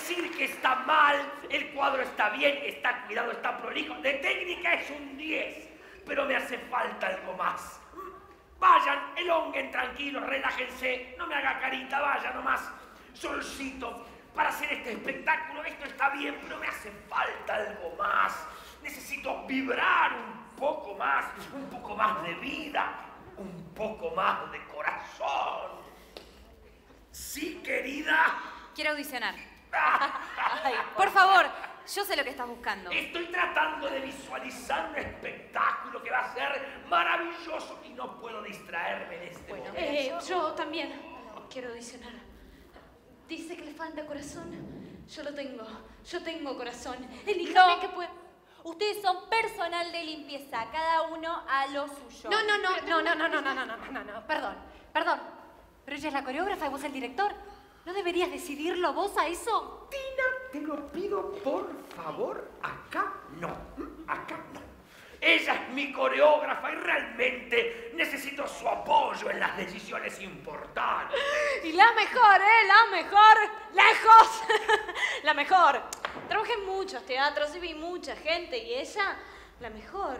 decir que está mal, el cuadro está bien, está cuidado, está prolijo. De técnica es un 10, pero me hace falta algo más. Vayan, elonguen tranquilos, relájense, no me haga carita, vaya nomás. Solcito, para hacer este espectáculo, esto está bien, pero me hace falta algo más. Necesito vibrar un poco más de vida, un poco más de corazón. ¿Sí, querida? Quiero audicionar. Ay, por favor, yo sé lo que estás buscando. Estoy tratando de visualizar un espectáculo que va a ser maravilloso y no puedo distraerme de este momento. Yo también quiero audicionar. Dice que le falta corazón. Yo lo tengo. Yo tengo corazón. Elíjame que pueda. Ustedes son personal de limpieza, cada uno a lo suyo. No. Perdón. Pero ella es la coreógrafa y vos el director. ¿No deberías decidirlo vos a eso? Tina, te lo pido por favor, acá no. Ella es mi coreógrafa y realmente necesito su apoyo en las decisiones importantes. Y la mejor, lejos. La mejor. Trabajé en muchos teatros y vi mucha gente y ella, la mejor.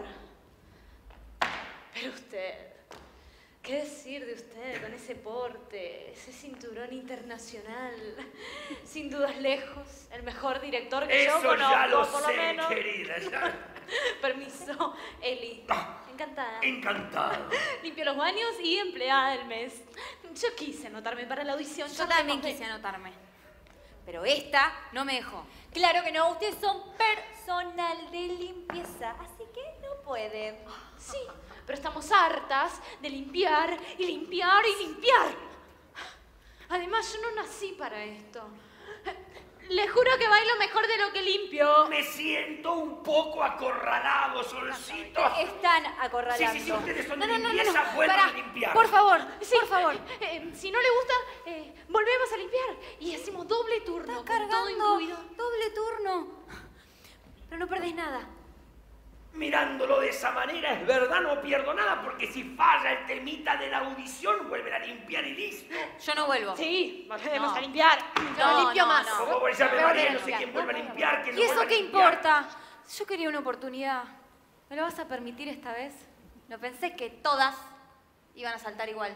Pero usted, ¿qué decir de usted con ese porte, ese cinturón internacional? Sin dudas lejos, el mejor director que yo conozco, ya lo por sé, lo menos. querida. Ya. Permiso, Eli. Encantada. Encantado. Limpio los baños y empleada del mes. Yo quise anotarme para la audición. Yo también quise anotarme. Pero esta no me dejó. Claro que no, ustedes son personal de limpieza, así que no pueden. Sí, pero estamos hartas de limpiar y limpiar y limpiar. Además, yo no nací para esto. Les juro que bailo mejor de lo que limpio. Me siento un poco acorralado, Solcito. Están acorralando. Sí, ustedes son de limpieza, vuelvan a limpiar. Por favor, Sí, por favor. Si no le gusta, volvemos a limpiar y hacemos doble turno. Estás con todo cargando incluido. doble turno. Pero no perdés nada. Mirándolo de esa manera, es verdad, no pierdo nada, porque si falla el temita de la audición, vuelven a limpiar y listo. Yo no vuelvo. Sí, volvemos No. a limpiar. Yo no limpio más. no. Como por llamarme Peor María, de no sé limpiar. quién vuelve a limpiar, quién ¿Y no eso vuelve a qué limpiar. importa? Yo quería una oportunidad. ¿Me lo vas a permitir esta vez? No pensé que todas iban a saltar igual.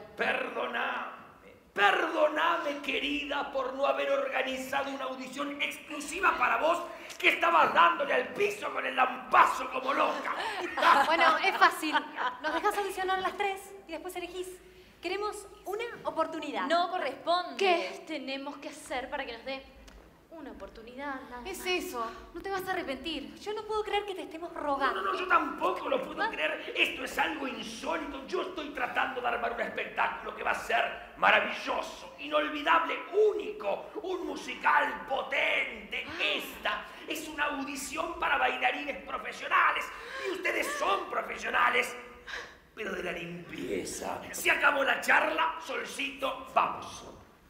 Perdóname, querida, por no haber organizado una audición exclusiva para vos, que estabas dándole al piso con el lampazo como loca. Bueno, es fácil. Nos dejas audicionar las tres y después elegís. Queremos una oportunidad. No corresponde. ¿Qué tenemos que hacer para que nos dé una oportunidad? Nada Es más. eso. No te vas a arrepentir. Yo no puedo creer que te estemos rogando. No, yo tampoco lo puedo creer. Esto es algo insólito. Yo estoy tratando de armar un espectáculo que va a ser maravilloso, inolvidable, único, un musical potente. Esta es una audición para bailarines profesionales y ustedes son profesionales, pero de la limpieza. Se acabó la charla, Solcito, vamos.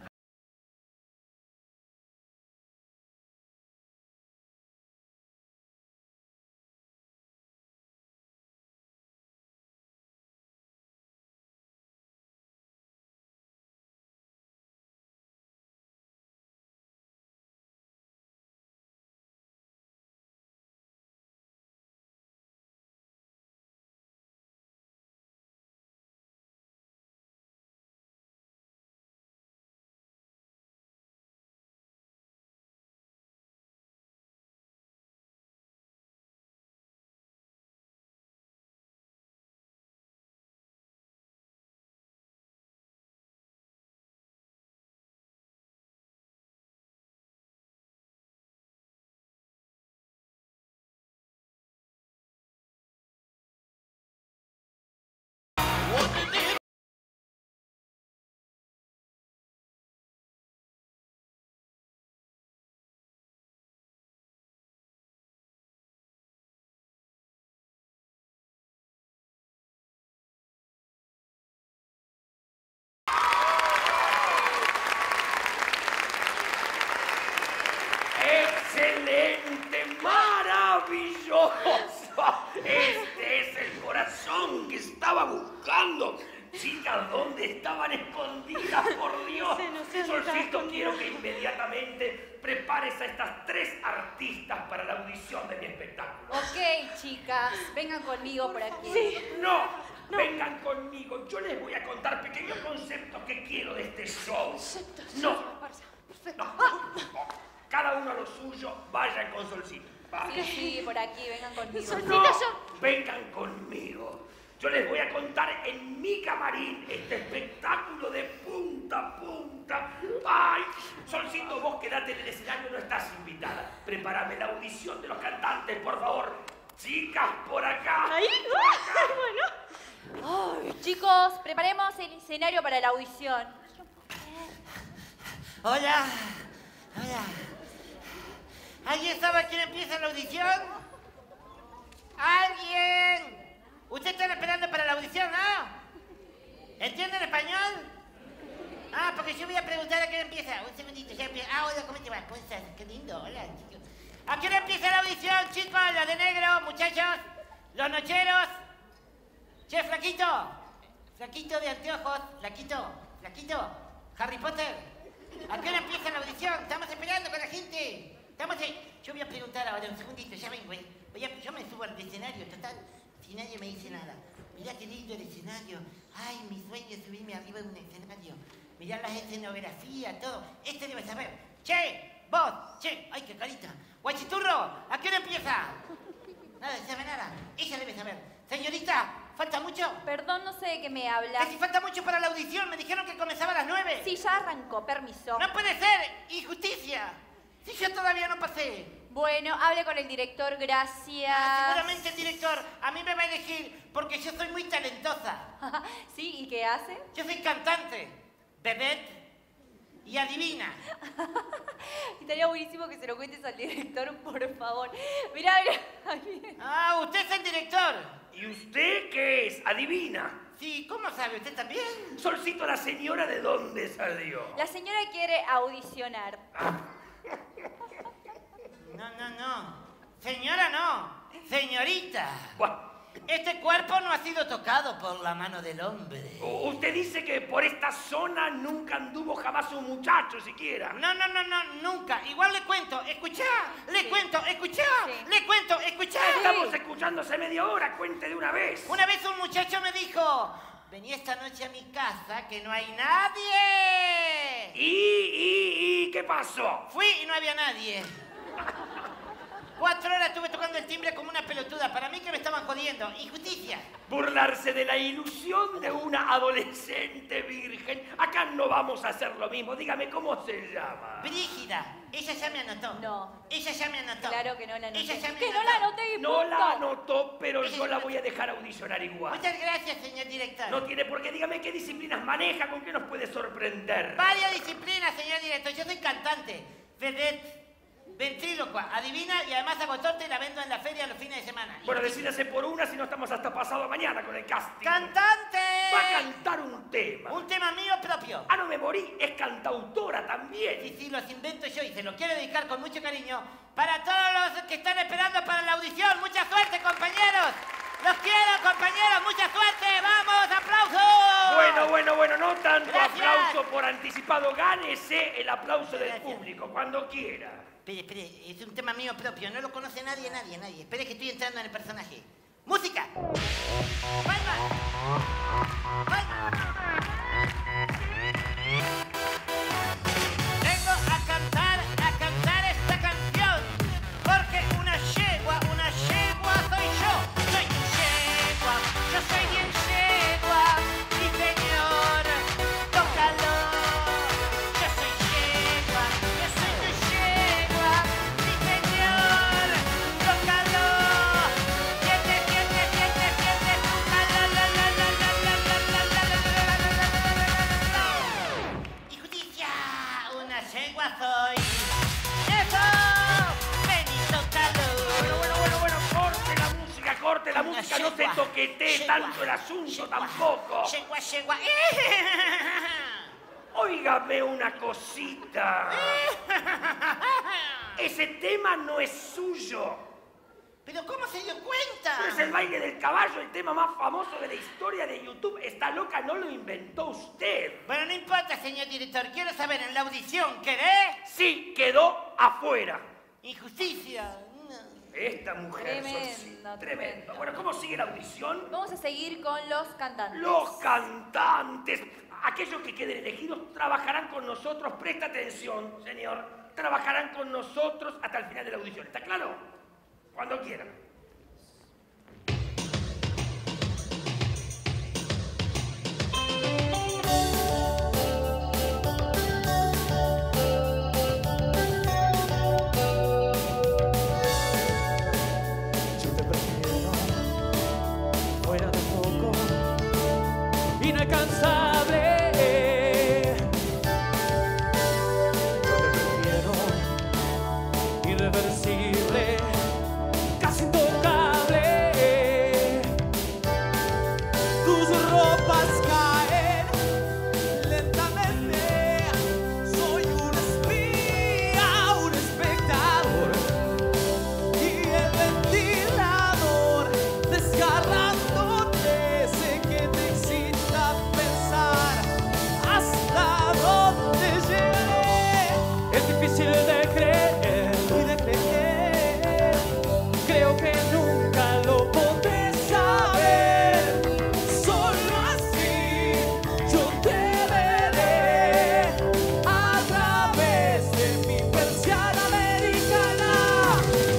¡Excelente! ¡Maravilloso! Este es el corazón que estaba buscando. Chicas, ¿dónde estaban escondidas? Por Dios. No sé dónde Solcito, estaban quiero que inmediatamente prepare prepares a estas 3 artistas para la audición de mi espectáculo. Ok, chicas, vengan conmigo por aquí. Sí. No, vengan conmigo. Yo les voy a contar pequeños conceptos que quiero de este show. Conceptos. No, Perfecto. no. Cada uno a lo suyo, vayan con Solcito. Sí, sí, por aquí, vengan conmigo. Solcito, No, yo... vengan conmigo. Yo les voy a contar en mi camarín este espectáculo de punta a punta. ¡Ay! Solcito, vos quedate en el escenario, no estás invitada. Prepárame la audición de los cantantes, por favor. Chicas, por acá. Ahí. Bueno. Ay, chicos, preparemos el escenario para la audición. Hola. Hola. ¿Alguien sabe a quién empieza la audición? ¿Alguien? ¿Ustedes están esperando para la audición, no? ¿Entienden español? Ah, porque yo voy a preguntar a quién empieza. Un segundito, ya empieza. Ah, hola, ¿cómo te va? ¿Cómo estás? Qué lindo, hola, chicos. ¿A quién empieza la audición, chicos? Los de negro, muchachos. Los nocheros. Che, flaquito. Flaquito de anteojos. Flaquito. Harry Potter. ¿A qué hora empieza la audición? Estamos esperando con la gente. Yo voy a preguntar ahora, un segundito, ya vengo. Yo me subo al escenario, total, si nadie me dice nada. Mirá qué lindo el escenario. Ay, mi sueño es subirme arriba de un escenario. Mirá las escenografías, todo. Este debe saber. Vos, ay, qué carita. Guachiturro, ¿a qué hora empieza? Nada, sabe nada. Ella debe saber. Señorita, ¿falta mucho? Perdón, no sé de qué me habla. Que si falta mucho para la audición, me dijeron que comenzaba a las 9. Sí, ya arrancó, permiso. ¡No puede ser! ¡Injusticia! Si yo todavía no pasé. Bueno, hable con el director, gracias. Seguramente el director a mí me va a elegir porque yo soy muy talentosa. ¿Sí? ¿Y qué hace? Yo soy cantante, vedette y adivina. Estaría buenísimo que se lo cuentes al director, por favor. Mirá, ahí viene. Ah, usted es el director. ¿Y usted qué es? ¿Adivina? Sí, ¿cómo sabe? ¿Usted también? Solcito, ¿la señora de dónde salió? La señora quiere audicionar. No. Señora, no. Señorita. Buah, Este cuerpo no ha sido tocado por la mano del hombre. usted dice que por esta zona nunca anduvo jamás un muchacho siquiera. No, nunca. Igual le cuento, escuchá, le cuento, escuchá, Sí. le cuento, escuchá. Estamos escuchando hace media hora, cuente de una vez. Una vez un muchacho me dijo, vení esta noche a mi casa que no hay nadie. ¿Y qué pasó? Fui y no había nadie. 4 horas estuve tocando el timbre como una pelotuda. Para mí que me estaban jodiendo. Injusticia. Burlarse de la ilusión de una adolescente virgen. Acá no vamos a hacer lo mismo. Dígame, ¿cómo se llama? Brígida, ella ya me anotó. No. Ella ya me anotó. Claro que no la anoté. Ella ya me ¡Que no anotó. la anoté y No punto! la anotó, pero yo la voy a dejar audicionar igual. Muchas gracias, señor director. No tiene por qué. Dígame qué disciplinas maneja, con qué nos puede sorprender. Varias disciplinas, señor director. Yo soy cantante, vedette, ventrílocua, adivina y además hago torta y la vendo en la feria los fines de semana. Bueno, decídase por una, si no estamos hasta pasado mañana con el casting. ¡Cantante! Va a cantar un tema. Un tema mío propio. Ah, no me morí, es cantautora también. Sí, los invento yo y se lo quiero dedicar con mucho cariño para todos los que están esperando para la audición. ¡Mucha suerte, compañeros! ¡Los quiero, compañeros! ¡Mucha suerte! ¡Vamos, aplausos! Bueno, no tanto Gracias. aplauso por anticipado. Gánese el aplauso del Gracias. público, cuando quiera. Espere, es un tema mío propio, no lo conoce nadie. Espere que estoy entrando en el personaje. ¡Música! ¡Palmas! Vengo a cantar esta canción, porque una yegua soy yo. Soy yegua, yo soy bien yegua, sí señor, tócalo. Yo soy yegua, yo soy tu yegua, sí señor, tócalo. Siente, ¡Injusticia! Una yegua soy. ¡Eso! Ven y tócalo. Bueno, corte la Una música, no se yegua, toquetee yegua, tanto el asunto yegua, tampoco. Yegua. Óigame una cosita. Ese tema no es suyo. ¿Pero cómo se dio cuenta? Pero es el baile del caballo, el tema más famoso de la historia de YouTube. Está loca, no lo inventó usted. Bueno, no importa, señor director. Quiero saber, en la audición, ¿quedé? Sí, quedó afuera. Injusticia. No. Esta mujer, Tremendo, tremendo. Bueno, ¿cómo sigue la audición? Vamos a seguir con los cantantes. Los cantantes, aquellos que queden elegidos, trabajarán con nosotros. Presta atención, señor. Trabajarán con nosotros hasta el final de la audición. ¿Está claro? Cuando quieran. Yo te prefiero fuera de foco, inalcanzable. Yo te prefiero irreversible, casi intocable. Tus ropas caen lentamente. Soy un espía, un espectador, y el ventilador desgarrándote. Sé que te excita pensar hasta dónde llegaré. Es difícil de creer y de creer. Creo que nunca lo podré saber. Solo así yo te veré a través de mi persiana americana.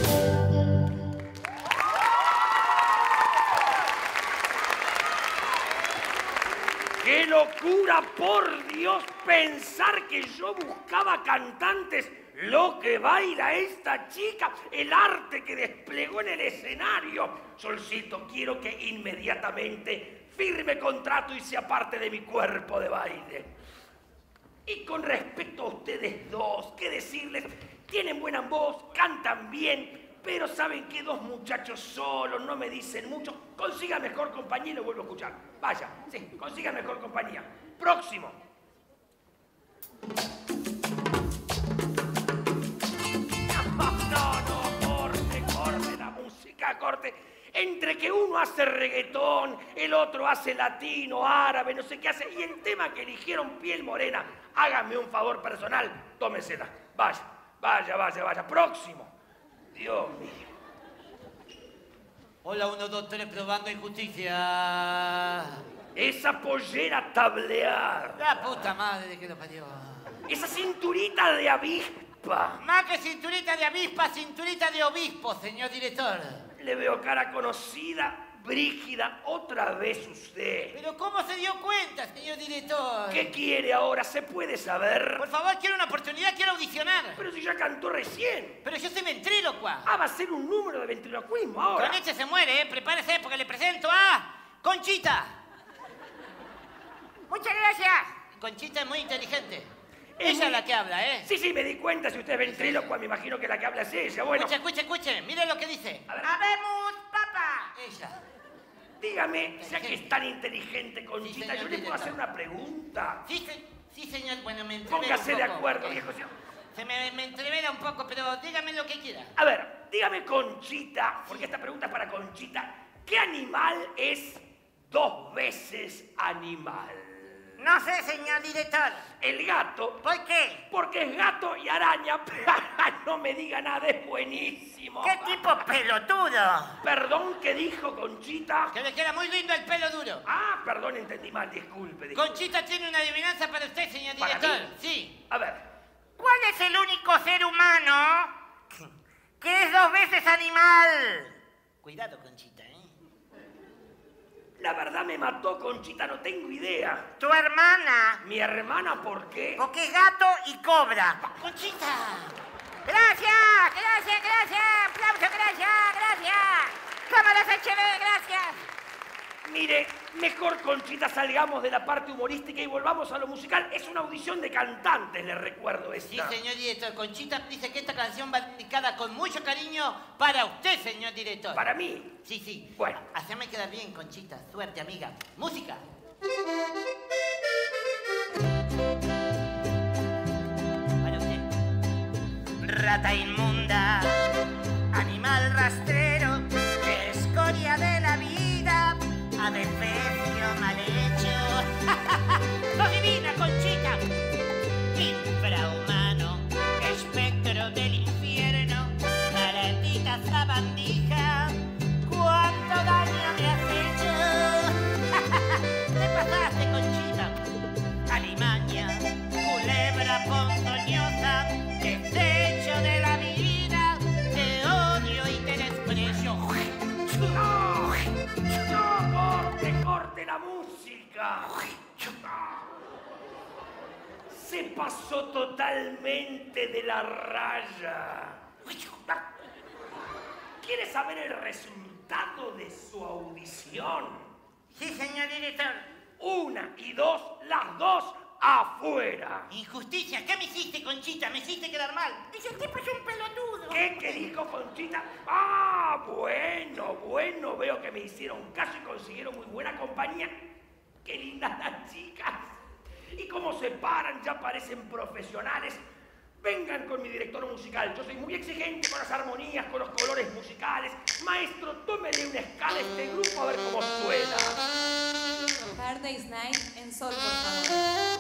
¡Qué locura, por Dios! Pensar que yo buscaba cantantes. Lo que baila esta chica, el arte que desplegó en el escenario. Solcito, quiero que inmediatamente firme contrato y sea parte de mi cuerpo de baile. Y con respecto a ustedes dos, ¿qué decirles? Tienen buena voz, cantan bien, pero saben que dos muchachos solos no me dicen mucho. Consiga mejor compañía y lo vuelvo a escuchar. Vaya, sí, consiga mejor compañía. Próximo. No, corte la música, corte. Entre que uno hace reggaetón, el otro hace latino, árabe, no sé qué hace, y el tema que eligieron, piel morena, háganme un favor personal, tómesela. Vaya. Próximo. Dios mío. Hola, 1, 2, 3, probando injusticia. Esa pollera tableada. La puta madre que lo parió. Esa cinturita de avispa. Más que cinturita de avispa, cinturita de obispo, señor director. Le veo cara conocida. Brígida, otra vez usted. Pero ¿cómo se dio cuenta, señor director? ¿Qué quiere ahora? ¿Se puede saber? Por favor, quiero una oportunidad, quiero audicionar. Pero si ya cantó recién. Pero yo soy ventrílocua. Ah, va a ser un número de ventriloquismo ahora. Con este se muere, ¿eh? Prepárese porque le presento a Conchita. Muchas gracias. Conchita es muy inteligente. Ella es la que habla, ¿eh? Sí, me di cuenta. Si usted es ventrílocua, me imagino que la que habla es ella. Bueno, Escuche. Mire lo que dice. A ver. ¡Habemos, papá! Ella. dígame, ya que es tan inteligente, Conchita, señor yo le puedo director. hacer una pregunta. Sí, señor. Bueno, me entrevero Póngase un de poco. acuerdo, viejo señor. Se me entrevera un poco, pero dígame lo que quiera. A ver, dígame, Conchita, porque esta pregunta es para Conchita. ¿Qué animal es 2 veces animal? No sé, señor director. El gato. ¿Por qué? Porque es gato y araña. No me diga nada, es buenísimo. ¿Qué tipo pelotudo? Perdón, ¿qué dijo Conchita? Que le queda muy lindo el pelo duro. Ah, perdón, entendí mal, disculpe. Conchita tiene una adivinanza para usted, señor ¿Para director. mí? Sí. A ver, ¿Cuál es el único ser humano que es 2 veces animal? Cuidado, Conchita, ¿eh? la verdad me mató, Conchita, no tengo idea. Tu hermana. ¿Mi hermana por qué? Porque es gato y cobra. Conchita. Gracias. Aplauso, gracias. Cámaras HB, gracias. Mire, mejor, Conchita, salgamos de la parte humorística y volvamos a lo musical. Es una audición de cantantes, le recuerdo Sí, esta. señor director. Conchita dice que esta canción va dedicada con mucho cariño para usted, señor director. Para mí. Sí. Bueno. Haceme quedar bien, Conchita. Suerte, amiga. Música. Para usted. Rata inmunda, animal rastrero, historia de la vida, adefesio mal hecho. ¡Sos divina, Conchita! Infrahumano, espectro del infierno, maldita sabandija, cuánto daño me has hecho. Te pasaste, Conchita. Alimaña, culebra ponzoñosa, desecho de la vida, te odio y te desprecio. ¡No! ¡No! ¡Corte la música! Se pasó totalmente de la raya. ¿Quiere saber el resultado de su audición? Sí, señor director. 1 y 2, las dos afuera. Injusticia, ¿qué me hiciste, Conchita? Me hiciste quedar mal. Dice, el tipo es un pelotudo. ¿Qué dijo, Conchita? Bueno, veo que me hicieron caso y consiguieron muy buena compañía. Qué lindas las chicas. Y como se paran, ya parecen profesionales. Vengan con mi director musical. Yo soy muy exigente con las armonías, con los colores musicales. Maestro, tómele una escala a este grupo a ver cómo suena. Hard Day's Night en sol, por favor.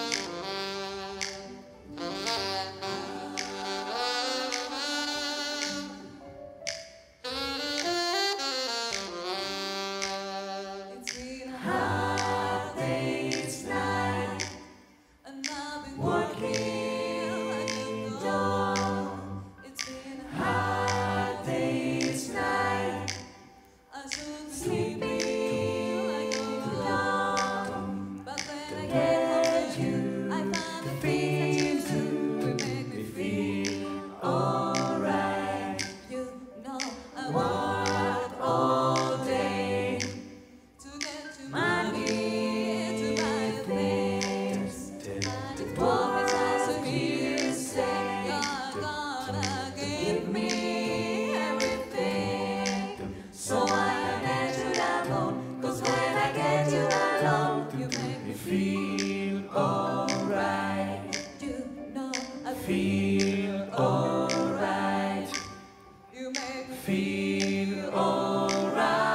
It's been a hard day's night, and I've been working like a dog. It's been a hard day's night. I should sleep like a dog, but then I get you. I find the things that you do will make me feel alright. You know I work all day to get you money to buy the things. And it always has to be you say you're gonna give me everything. So I let you alone, 'cause when I get you alone, you make me feel alright. You know I feel alright. You make me feel alright.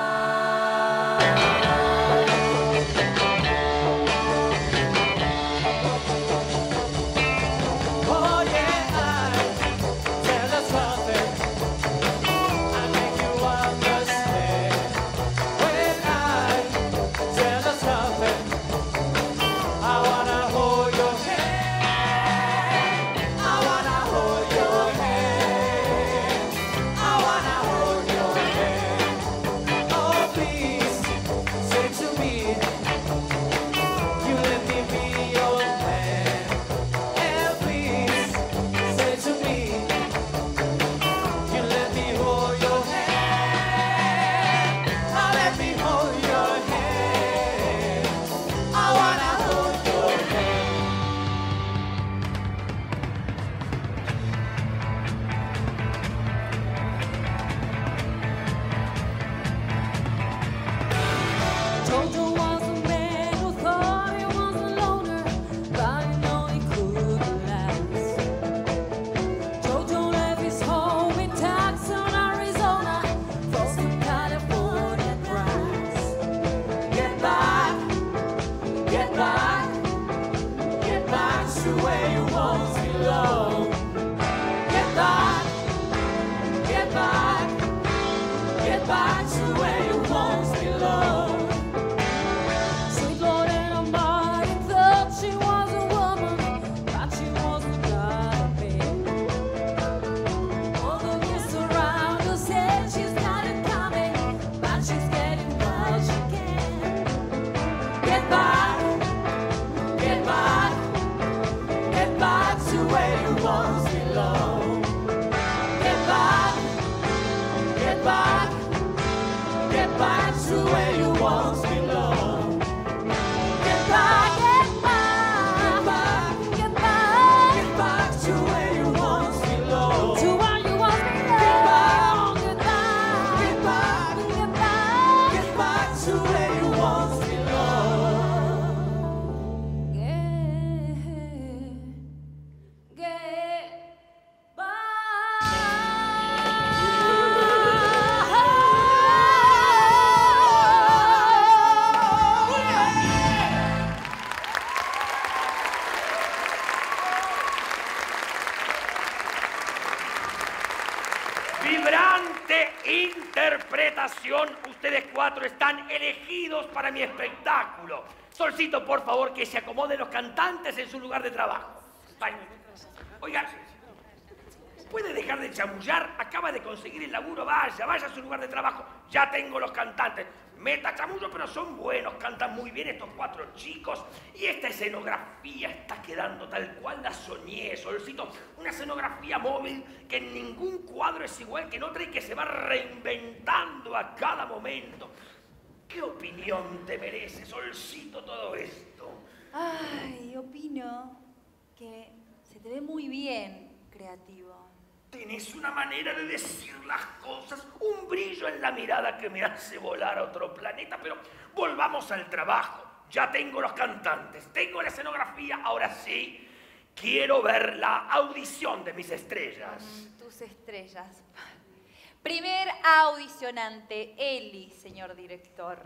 Oh yeah, I tell us something. I make you understand. When I tell us something, I wanna hold your hand. I wanna hold your hand. I wanna hold your hand. Oh please, say to me, you let me be your man. And please, say to me, you let me hold your hand. Now let me hold your hand. I wanna hold your hand. Jojo was a man who thought he was a loner, but he knew he couldn't last. Jojo left his home in Tucson, Arizona, for some California grass. Get back, get back, get back to where you once belong. Get back, get back, get back to where you once belong. Sweet Lord and Almighty thought she was a woman, but she wasn't gonna be. All the years around her said she's got it coming, but she's getting what she can. Get back, get back, get back to where you once belong. Get back, get back, get back to where you once belong. Get back, Get back, get back, get back, get back to where you once belong. to where you want me to belong. Get back, Get back, get back, get back to where you once belong. get vibrante interpretación. Ustedes cuatro están elegidos para mi espectáculo. Solcito, por favor, que se acomoden los cantantes en su lugar de trabajo. Vaya. Oiga, ¿puede dejar de chamullar? Acaba de conseguir el laburo. Vaya a su lugar de trabajo. Ya tengo los cantantes. Meta chamullo, pero son buenos. Cantan muy bien estos cuatro chicos. Y esta escenografía está quedando tal cual la soñé, Solcito. Una escenografía móvil que en ningún cuadro es igual que en otra y que se va reinventando a cada momento. ¿Qué opinión te merece, Solcito, todo esto? Ay, opino que se te ve muy bien, creativo. Tenés una manera de decir las cosas, un brillo en la mirada que me hace volar a otro planeta, pero volvamos al trabajo. Ya tengo los cantantes, tengo la escenografía, ahora sí, quiero ver la audición de mis estrellas. Tus estrellas. Primer audicionante, Eli, señor director.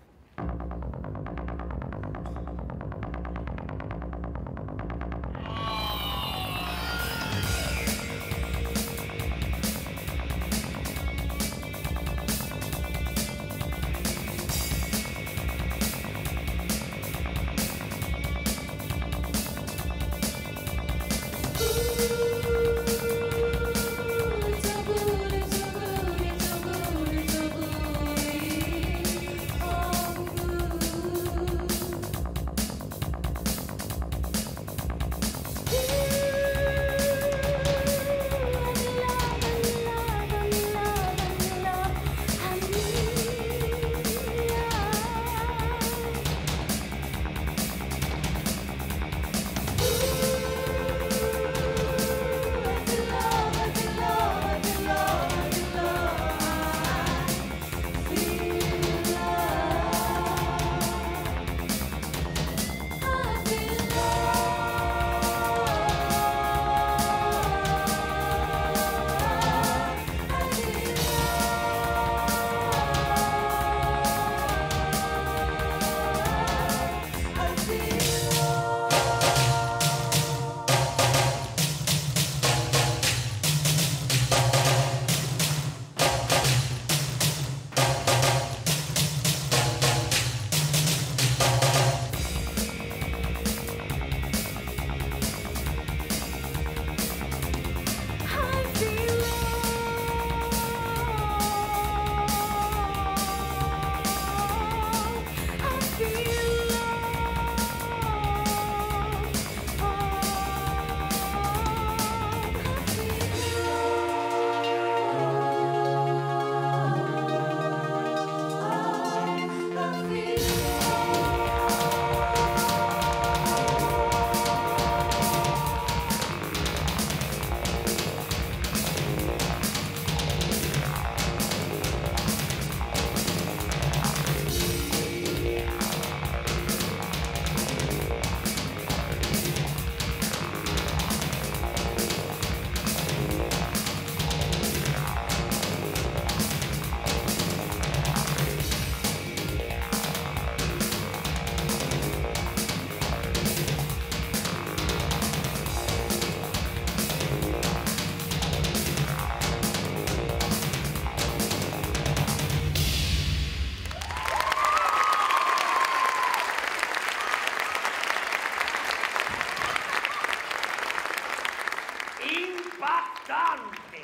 Impactante,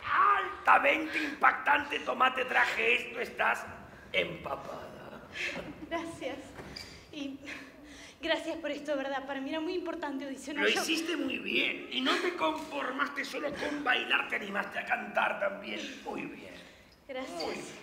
altamente impactante. Tomate, traje esto, estás empapada. Gracias. Y gracias por esto, ¿verdad? Para mí era muy importante audicionar. Lo hiciste muy bien y no te conformaste solo con bailar, te animaste a cantar también. Muy bien. Gracias. Muy bien.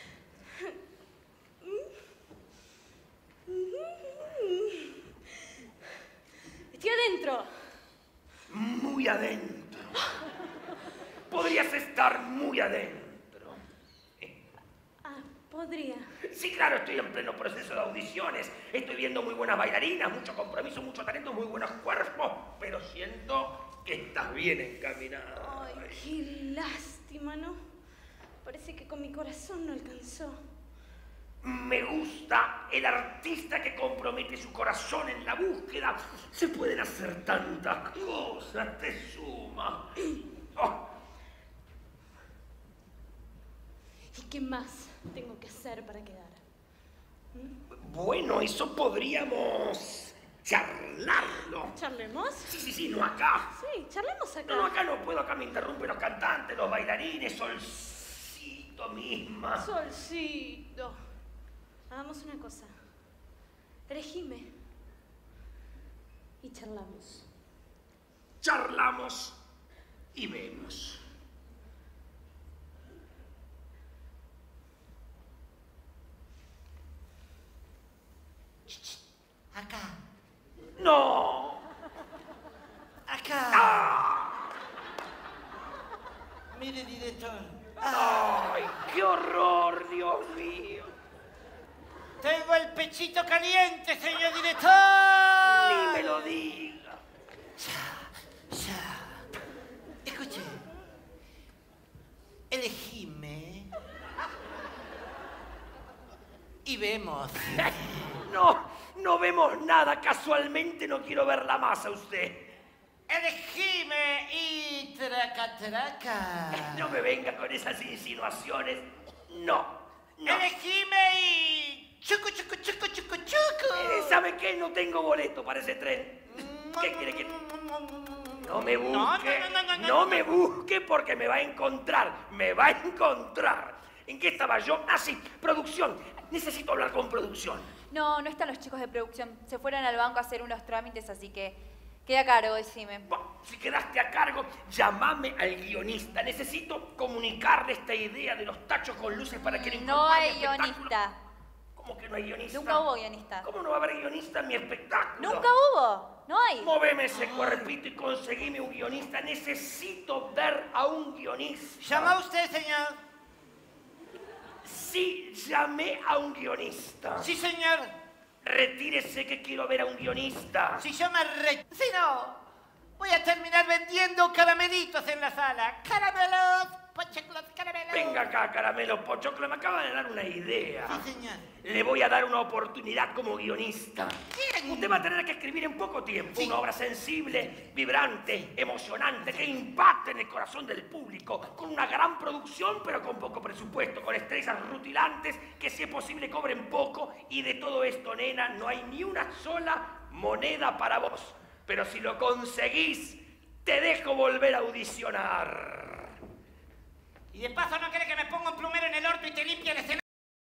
Estoy adentro. Muy adentro. Podrías estar muy adentro. Ah, podría. Sí, claro, estoy en pleno proceso de audiciones. Estoy viendo muy buenas bailarinas, mucho compromiso, mucho talento, muy buenos cuerpos, pero siento que estás bien encaminada. Ay, qué lástima, ¿no? Parece que con mi corazón no alcanzó. Me gusta el artista que compromete su corazón en la búsqueda. Se pueden hacer tantas cosas, te suma. Oh. ¿Qué más tengo que hacer para quedar? Bueno, eso podríamos charlarlo. ¿Charlemos? Sí, no acá. Sí, charlemos acá. No, acá no puedo, acá me interrumpen los cantantes, los bailarines, Solcito misma. Solcito. Hagamos una cosa. Elegime. Y charlamos. Charlamos y vemos. Acá. ¡No! Acá. ¡Ah! Mire, director. ¡Ay, qué horror, Dios mío! Tengo el pechito caliente, señor director. Ni me lo diga. Ya. Escuche. Elegime. Y vemos. No vemos nada. Casualmente no quiero verla más a usted. Elegime y traca. No me venga con esas insinuaciones. No. Elegime y chucu. ¿Sabe qué? No tengo boleto para ese tren. ¿Qué quiere que...? No me busque. No me busque porque me va a encontrar. Me va a encontrar. ¿En qué estaba yo? Ah, sí, producción. Necesito hablar con producción. No están los chicos de producción. Se fueron al banco a hacer unos trámites, así que queda a cargo, decime. Bueno, si quedaste a cargo, llamame al guionista. Necesito comunicarle esta idea de los tachos con luces para que le No incorpore hay mi espectáculo. guionista. ¿Cómo que no hay guionista? Nunca hubo guionista. ¿Cómo no va a haber guionista en mi espectáculo? Nunca hubo. No hay. Móveme ese cuerpito y conseguime un guionista. Necesito ver a un guionista. ¿Llama usted, señor? Sí, llamé a un guionista. Sí, señor. Retírese que quiero ver a un guionista. Si yo me Si no, voy a terminar vendiendo caramelitos en la sala. Caramelos, pochoclos, caramelos. Venga acá, Caramelo Pochoclo, me acaba de dar una idea. Sí, señor. Le voy a dar una oportunidad como guionista. Bien. Usted va a tener que escribir en poco tiempo Sí. una obra sensible, vibrante, emocionante, que impacte en el corazón del público, con una gran producción pero con poco presupuesto, con estrellas rutilantes que si es posible cobren poco y de todo esto, nena, no hay ni una sola moneda para vos. Pero si lo conseguís, te dejo volver a audicionar. Y de paso no quiere que me ponga un plumero en el orto y te limpie el escenario.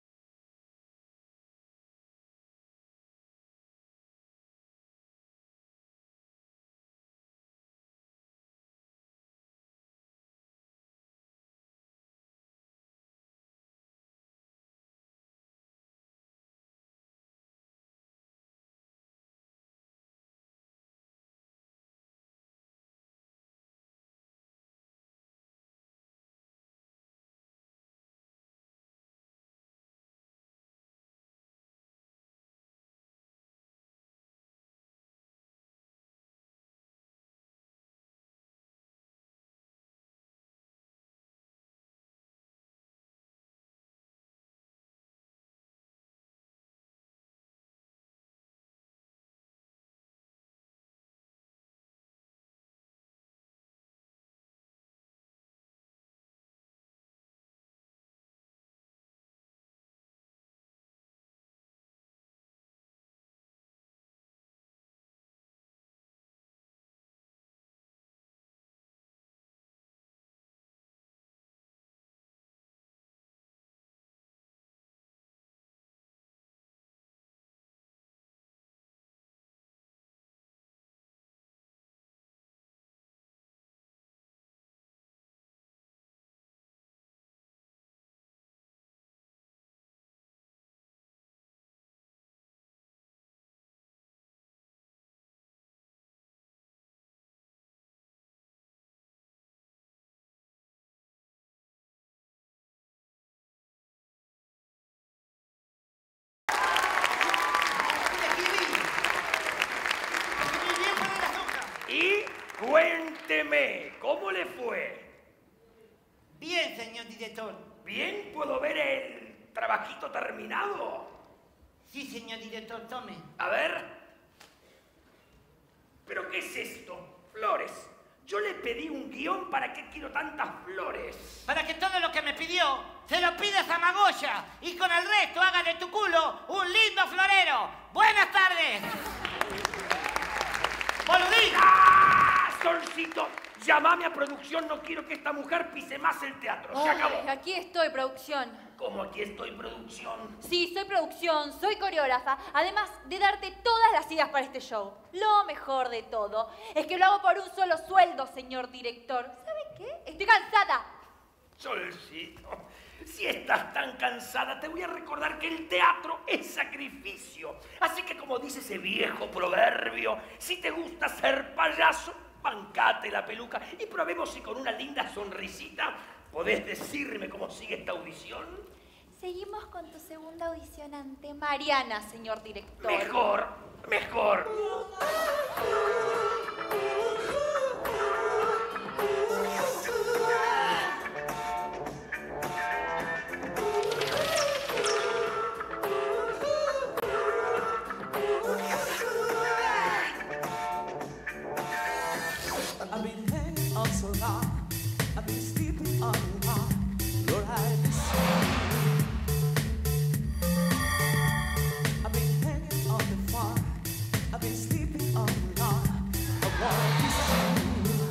Y cuénteme, ¿cómo le fue? Bien, señor director. ¿Bien? ¿Puedo ver el trabajito terminado? Sí, señor director, tome. A ver. ¿Pero qué es esto? Flores. Yo le pedí un guión, ¿para qué quiero tantas flores? Para que todo lo que me pidió se lo pidas a Magoya y con el resto haga de tu culo un lindo florero. ¡Buenas tardes! ¡Boludín! ¡Ah! Solcito, llamame a producción, no quiero que esta mujer pise más el teatro. Se acabó. Ay, aquí estoy, producción. ¿Cómo aquí estoy, producción? Sí, soy producción, soy coreógrafa, además de darte todas las ideas para este show. Lo mejor de todo es que lo hago por un solo sueldo, señor director. ¿Sabe qué? Estoy cansada. Solcito, si estás tan cansada, te voy a recordar que el teatro es sacrificio. Así que como dice ese viejo proverbio, si te gusta ser payaso, bancate la peluca y probemos si con una linda sonrisita podés decirme cómo sigue esta audición. Seguimos con tu segunda audición ante Mariana, señor director. Mejor, mejor. I've been hanging on so long, I've been sleeping on and on. Lord, I miss you. I've been hanging on the farm, I've been sleeping on and on. I wanna kiss you.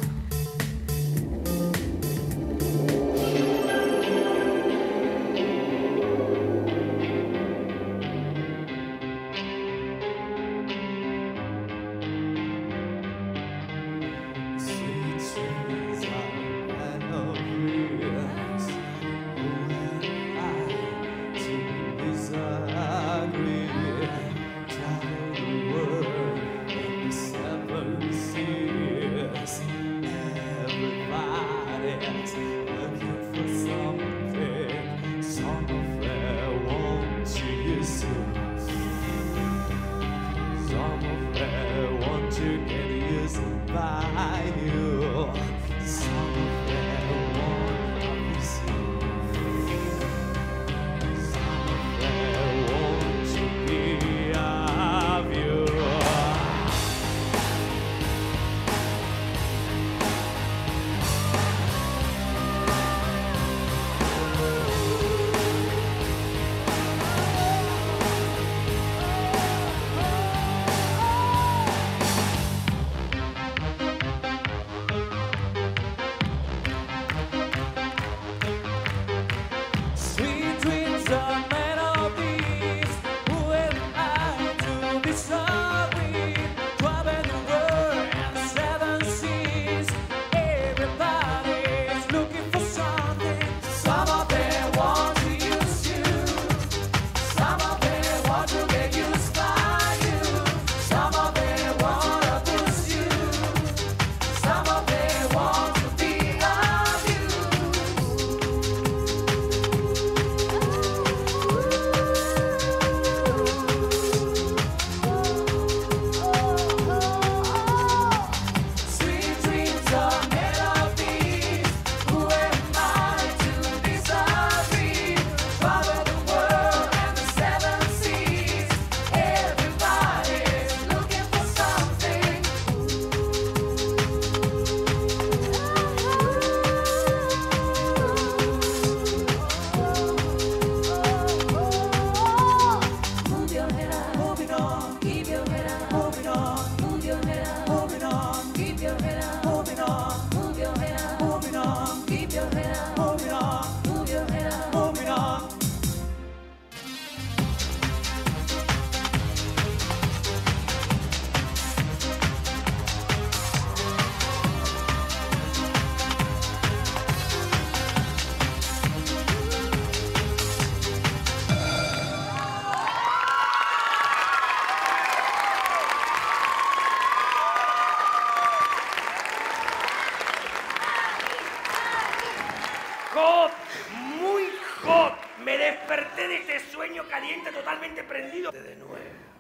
Hot, muy hot. Me desperté de este sueño caliente totalmente prendido. De nuevo.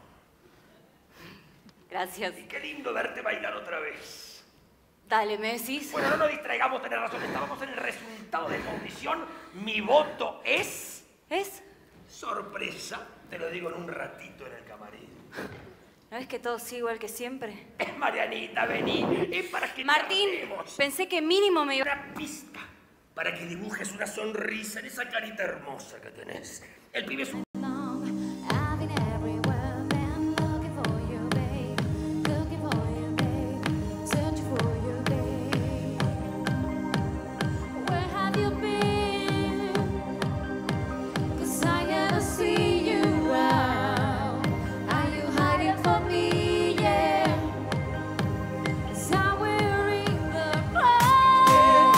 Gracias. Y qué lindo verte bailar otra vez. Dale, ¿me decís? Bueno, no nos distraigamos, tenés razón. Estábamos en el resultado de la audición. Mi voto es... ¿Es? Sorpresa. Te lo digo en un ratito en el camarín. ¿No es que todo sigue igual que siempre? Marianita, vení. Es para que Martín, charlemos. pensé que mínimo me iba... Una pista para que dibujes una sonrisa en esa carita hermosa que tenés. El pibe es un... I've been everywhere, been looking for you, babe. Looking for you, babe. Searching for you, babe. Where have you been? 'Cause I never see you around. Are you hiding from me? Yeah. Somewhere in the crowd.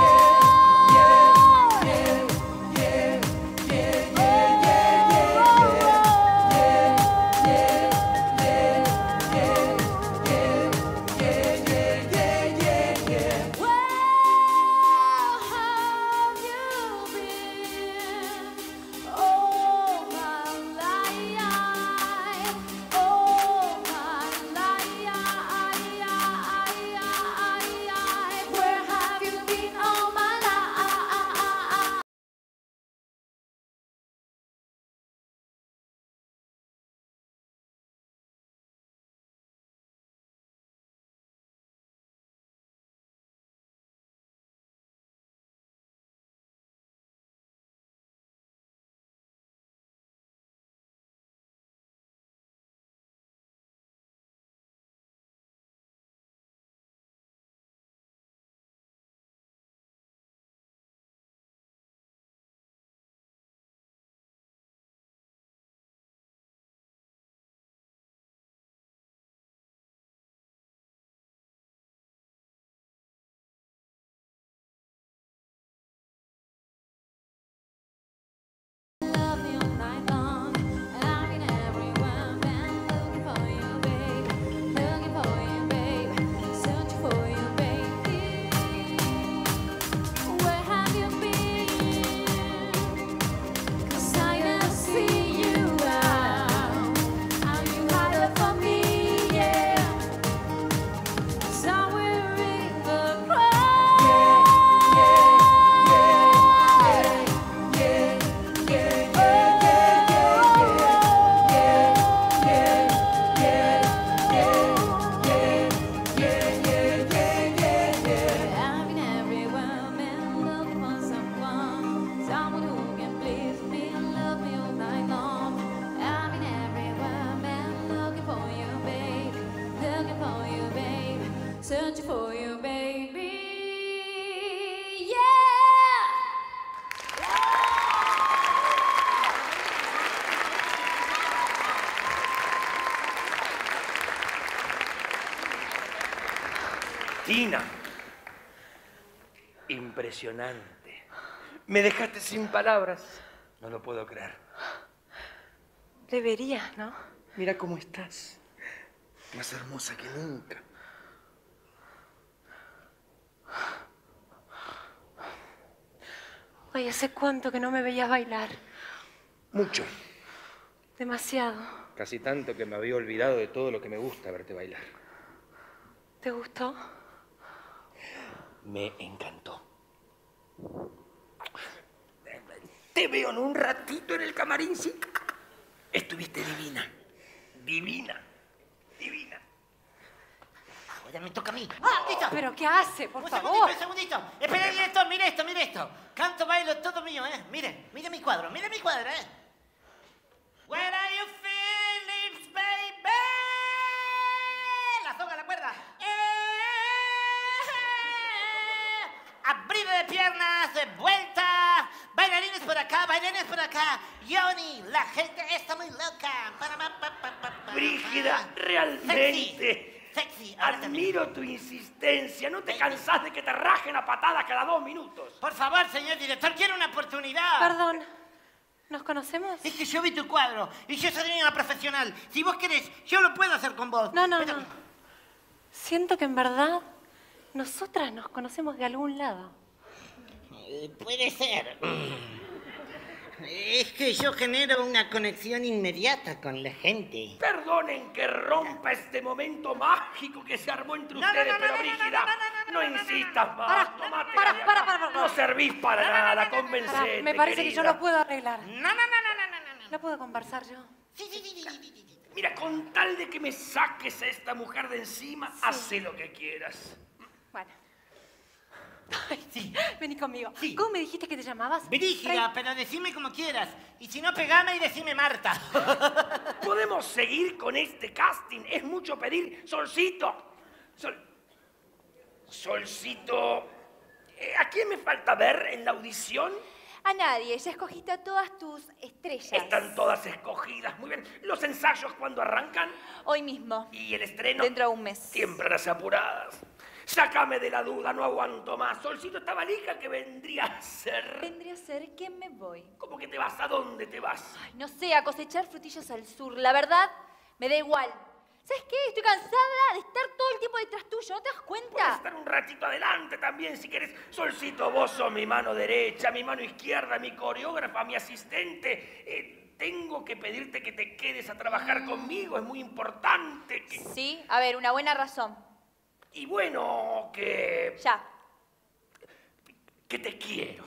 Love me all night long. I've been everywhere, been looking for you, babe. Looking for you, babe. Searching for you, baby. Where have you been? 'Cause I never see you around. Are you hiding from me? Yeah. Somewhere in the crowd. I've been everywhere, been looking for someone who can please me and love me all night long. I've been everywhere, been looking for you, babe, looking for you, babe, searching for you, baby. Yeah. Tina. Impresionante. Me dejaste sin palabras. No lo puedo creer. Deberías, ¿no? Mira cómo estás. Más hermosa que nunca. Oye, ¿hace cuánto que no me veías bailar? Mucho. Demasiado. Casi tanto que me había olvidado de todo lo que me gusta verte bailar. ¿Te gustó? Me encantó. Te veo en un ratito en el camarín, sí. Estuviste divina. Divina. Divina. Ahora me toca a mí. ¡Ah, listo! ¿Pero qué hace, por Un favor? segundito. Espera, mire esto, mire esto. Canto, bailo, todo mío, ¿eh? Mire mi cuadro, ¿eh? Where are you feelings, baby? La soga, la cuerda. Abrido de piernas, de vuelta. Bailarines por acá, bailarines por acá. Johnny, la gente está muy loca. Brígida, realmente. Sexy. Ahora también. Admiro tu insistencia. No te cansás de que te rajen a patadas cada 2 minutos. Por favor, señor director, quiero una oportunidad. Perdón, ¿nos conocemos? Es que yo vi tu cuadro y yo soy una profesional. Si vos querés, yo lo puedo hacer con vos. No. Pero- Siento que en verdad nosotras nos conocemos de algún lado. Puede ser. Es que yo genero una conexión inmediata con la gente. Perdonen que rompa este momento mágico que se armó entre ustedes, pero Brígida, no insistas más. Tomate para. No servís para nada, convencete, Me parece que yo querida. lo puedo arreglar. No. ¿No puedo conversar yo? Sí. Mira, con tal de que me saques a esta mujer de encima, hace lo que quieras. Bueno. Sí. Vení conmigo. Sí. ¿Cómo me dijiste que te llamabas? Brígida, pero decime como quieras. Y si no, pegame y decime Marta. ¿Podemos seguir con este casting? Es mucho pedir. Solcito. Solcito. ¿A quién me falta ver en la audición? A nadie, ya escogiste a todas tus estrellas. Están todas escogidas. Muy bien. ¿Los ensayos cuándo arrancan? Hoy mismo. ¿Y el estreno? Dentro de un mes. Siempre las apuradas. Sácame de la duda, no aguanto más. Solcito, esta valija que vendría a ser... Vendría a ser que me voy. ¿Cómo que te vas? ¿A dónde te vas? Ay, no sé, a cosechar frutillas al sur. La verdad, me da igual. ¿Sabes qué? Estoy cansada de estar todo el tiempo detrás tuyo. ¿No te das Puedes cuenta? estar un ratito adelante también, si querés. Solcito, vos sos mi mano derecha, mi mano izquierda, mi coreógrafa, mi asistente. Tengo que pedirte que te quedes a trabajar conmigo. Es muy importante que... Sí, a ver, una buena razón. Y bueno, que Ya. te quiero.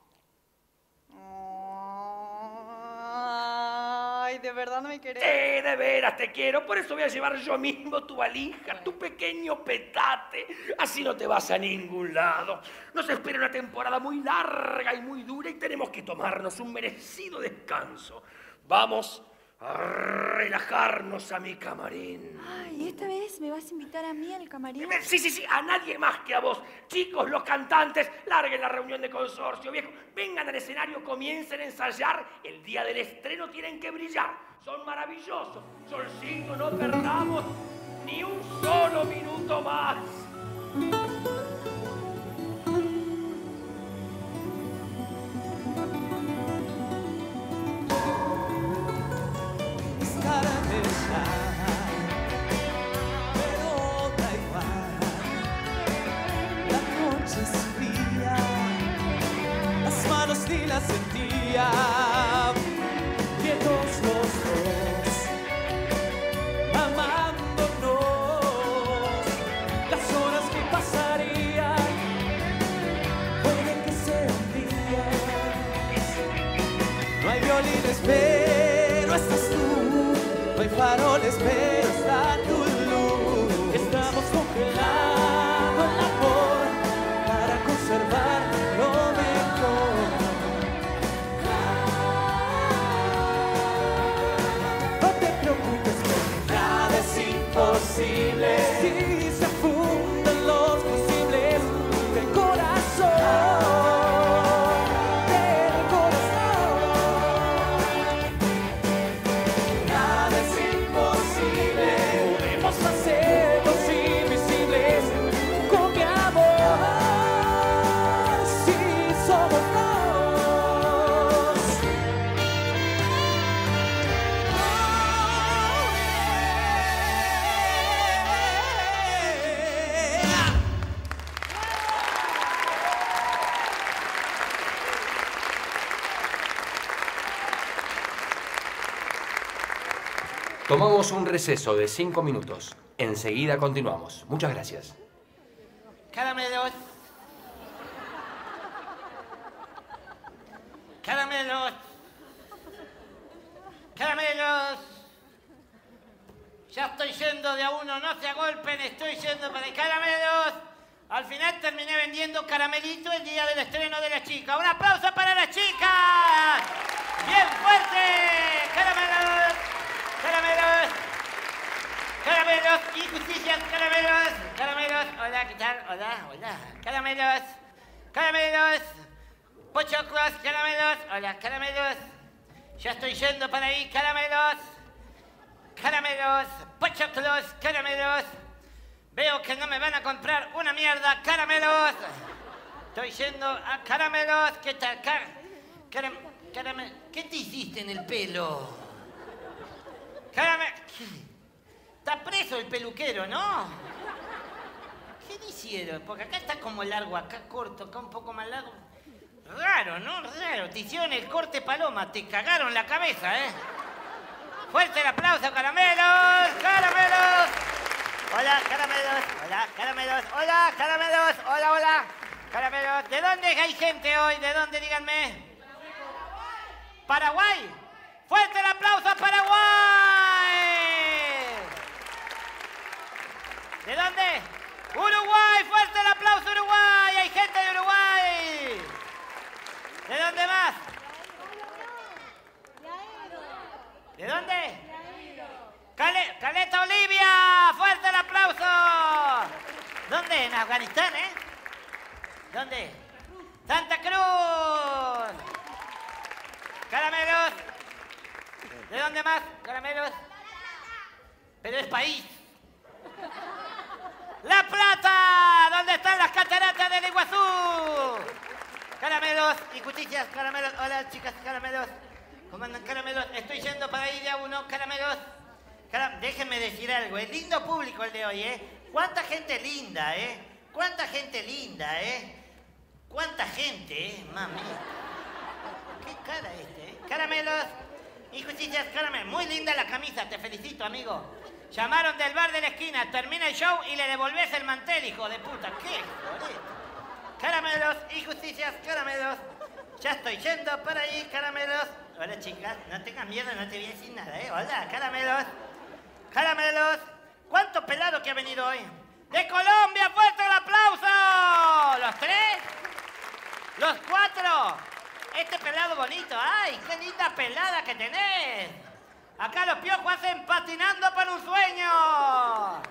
Ay, ¿de verdad no me querés? De veras te quiero. Por eso voy a llevar yo mismo tu valija, tu pequeño petate. Así no te vas a ningún lado. Nos espera una temporada muy larga y muy dura y tenemos que tomarnos un merecido descanso. Vamos a relajarnos a mi camarín. Ay, ¿esta vez me vas a invitar a mí al camarín? Sí, a nadie más que a vos. Chicos, los cantantes, larguen la reunión de consorcio, viejo. Vengan al escenario, comiencen a ensayar. El día del estreno tienen que brillar. Son maravillosos. Solcito, no perdamos ni un solo minuto más. Caramela, pero da igual. La noche es fría, las manos ni las sentía. Quietos los dos, amándonos. Las horas que pasarían, puede que sean días. No hay violines, pero estás tú. No hay faroles, pero está tu luz. Estamos congelando el amor para conservar lo mejor. No te preocupes, que nada es imposible. Si se funden los fusibles del corazón. Hacernos invisibles con mi amor, si somos dos. Tomamos un receso de 5 minutos. Enseguida continuamos. Muchas gracias. Caramelos. Caramelos. Caramelos. Ya estoy yendo de a uno, no se agolpen, estoy yendo para el caramelos. Al final terminé vendiendo caramelito el día del estreno de la chica. ¡Un aplauso para las chicas! ¡Bien fuerte! ¡Caramelos! ¡Caramelos! ¡Caramelos! ¡Injusticias! ¡Caramelos! ¡Caramelos! Hola, ¿qué tal? Hola, hola. ¡Caramelos! ¡Caramelos! ¡Pochoclos! ¡Caramelos! Hola, caramelos. Ya estoy yendo para ahí, caramelos. Caramelos, pochoclos, caramelos. Veo que no me van a comprar una mierda, caramelos. Estoy yendo a caramelos. ¿Qué tal? ¿Qué te hiciste en el pelo? Está preso el peluquero, ¿no? ¿Qué le hicieron? Porque acá está como largo, acá corto, acá un poco más largo. Raro, ¿no? Raro. Te hicieron el corte paloma, te cagaron la cabeza, ¿eh? Fuerte el aplauso, caramelos, caramelos. Hola, caramelos, hola, caramelos, hola, caramelos, hola, hola, caramelos. ¿De dónde hay gente hoy? ¿De dónde? Díganme. ¿Paraguay? ¡Fuerte el aplauso a Paraguay! ¿De dónde? ¡Uruguay! ¡Fuerte el aplauso, Uruguay! ¡Hay gente de Uruguay! ¿De dónde más? ¿De dónde? Caleta, Olivia. ¡Fuerte el aplauso! ¿Dónde? En Afganistán, ¿eh? ¿Dónde? Santa Cruz. Caramelos. ¿De dónde más? Caramelos. Pero es país. La Plata. ¿Dónde están las cataratas del Iguazú? Caramelos y cuchillas, caramelos. Hola, chicas, caramelos. ¿Cómo andan, caramelos? Estoy yendo para ir a uno, caramelos. Déjenme decir algo, es lindo público el de hoy, ¿eh? ¿Cuánta gente linda, eh? ¿Cuánta gente linda, eh? ¿Cuánta gente, mami? ¿Qué cara este, eh? Caramelos y cuchillas, caramelos. Muy linda la camisa, te felicito, amigo. Llamaron del bar de la esquina, termina el show y le devolvés el mantel, hijo de puta. ¿Qué? Caramelos y justillas, caramelos. Ya estoy yendo para ahí, caramelos. Hola, chicas, no tengas miedo, no te voy a decir nada, ¿eh? Hola, caramelos. Caramelos. ¿Cuánto pelado que ha venido hoy? ¡De Colombia! ¡Fuerte el aplauso! ¿Los tres? ¿Los cuatro? Este pelado bonito. ¡Ay, qué linda pelada que tenés! Acá los piojos hacen patinando por un sueño.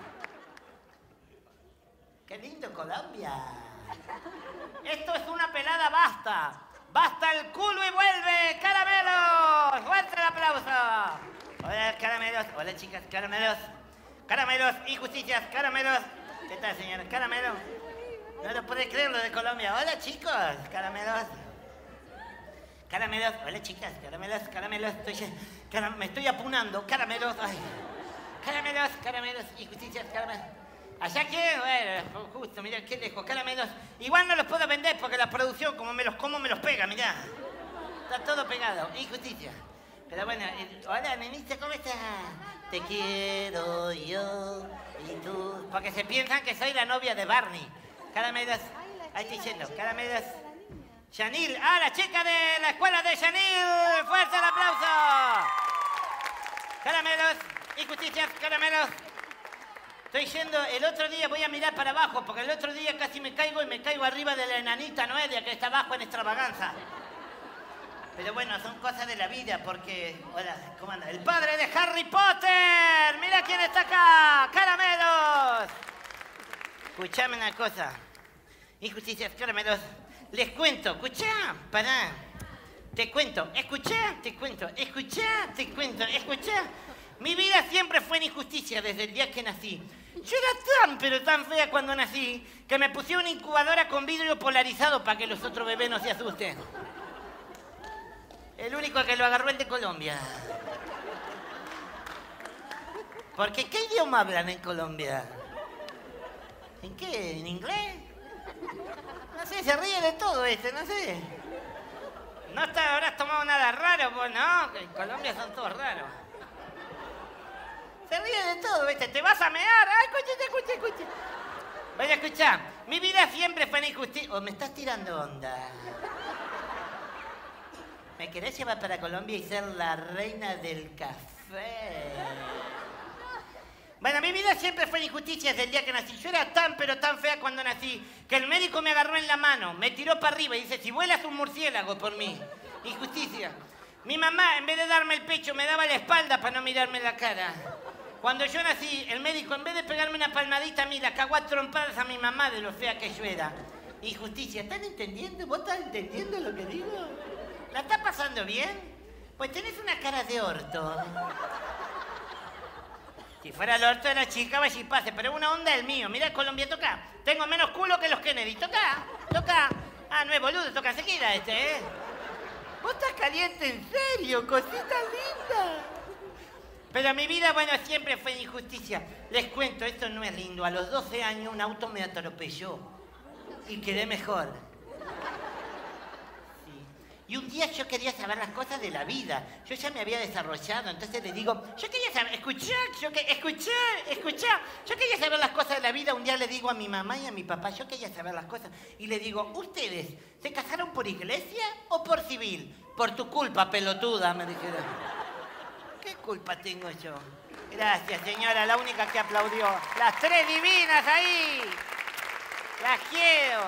¡Qué lindo Colombia! Esto es una pelada basta. ¡Basta el culo y vuelve! ¡Caramelos! ¡Fuerte el aplauso! Hola, caramelos. Hola, chicas, caramelos. Caramelos y justicias, caramelos. ¿Qué tal, señora? Caramelos. No lo puede creer lo de Colombia. Hola, chicos, caramelos. Caramelos. Hola, chicas, caramelos, caramelos. Me estoy apunando. Caramelos. Ay. Caramelos, caramelos y justicias, caramelos. Allá que, bueno, justo, mirá, qué lejos, caramelos. Igual no los puedo vender porque la producción, como me los como, me los pega, mirá. Está todo pegado. Injusticia. Pero bueno, hola, nenita, ¿cómo estás? Te quiero yo y tú. Porque se piensan que soy la novia de Barney. Caramelos. Ahí estoy yendo, caramelos. Yanil, la chica de la escuela de Yanil. ¡Fuerte el aplauso! Caramelos y justicias, caramelos. Estoy yendo, el otro día voy a mirar para abajo, porque el otro día casi me caigo y me caigo arriba de la enanita Noelia, que está abajo en Extravaganza. Pero bueno, son cosas de la vida, porque... Hola, ¿cómo anda? ¡El padre de Harry Potter! ¡Mira quién está acá! ¡Caramelos! Escuchame una cosa. Injusticias, caramelos. Les cuento, escuchá, pará. Te cuento, escuchá, te cuento, escuchá, te cuento, escuchá. Mi vida siempre fue en injusticia desde el día que nací. Yo era tan, pero tan fea cuando nací, que me pusieron una incubadora con vidrio polarizado para que los otros bebés no se asusten. El único que lo agarró el de Colombia. Porque, ¿qué idioma hablan en Colombia? ¿En qué? ¿En inglés? No sé, se ríe de todo este, no sé. No habrás tomado nada raro, vos, ¿no? Que en Colombia son todos raros. Se ríe de todo, ¿viste? ¿Te vas a mear? ¡Ay, escucha! Vaya, escuchá. Mi vida siempre fue en injusticia. ¿O me estás tirando onda? ¿Me querés llevar para Colombia y ser la reina del café? Bueno, mi vida siempre fue en injusticia desde el día que nací. Yo era tan, pero tan fea cuando nací, que el médico me agarró en la mano, me tiró para arriba y dice, si vuelas un murciélago por mí. Injusticia. Mi mamá, en vez de darme el pecho, me daba la espalda para no mirarme en la cara. Cuando yo nací, el médico, en vez de pegarme una palmadita a mí, la cagó a trompadas a mi mamá de lo fea que yo era. Injusticia. ¿Están entendiendo? ¿Vos estás entendiendo lo que digo? ¿La está pasando bien? Pues tenés una cara de orto. Si fuera el orto de la chica, vaya y pase, pero una onda el mío. Mira, Colombia, toca. Tengo menos culo que los Kennedy. Toca. Ah, no es boludo, toca enseguida este, ¿eh? Vos estás caliente en serio, cosita linda. Pero mi vida, bueno, siempre fue injusticia. Les cuento, esto no es lindo. A los 12 años un auto me atropelló y quedé mejor. Y un día yo quería saber las cosas de la vida. Yo ya me había desarrollado, entonces le digo, yo quería saber, escuchá. Yo quería saber las cosas de la vida. Un día le digo a mi mamá y a mi papá, yo quería saber las cosas. Y le digo, ¿ustedes se casaron por iglesia o por civil? Por tu culpa, pelotuda, me dijeron. ¿Qué culpa tengo yo? Gracias, señora, la única que aplaudió. Las tres divinas ahí. Las quiero.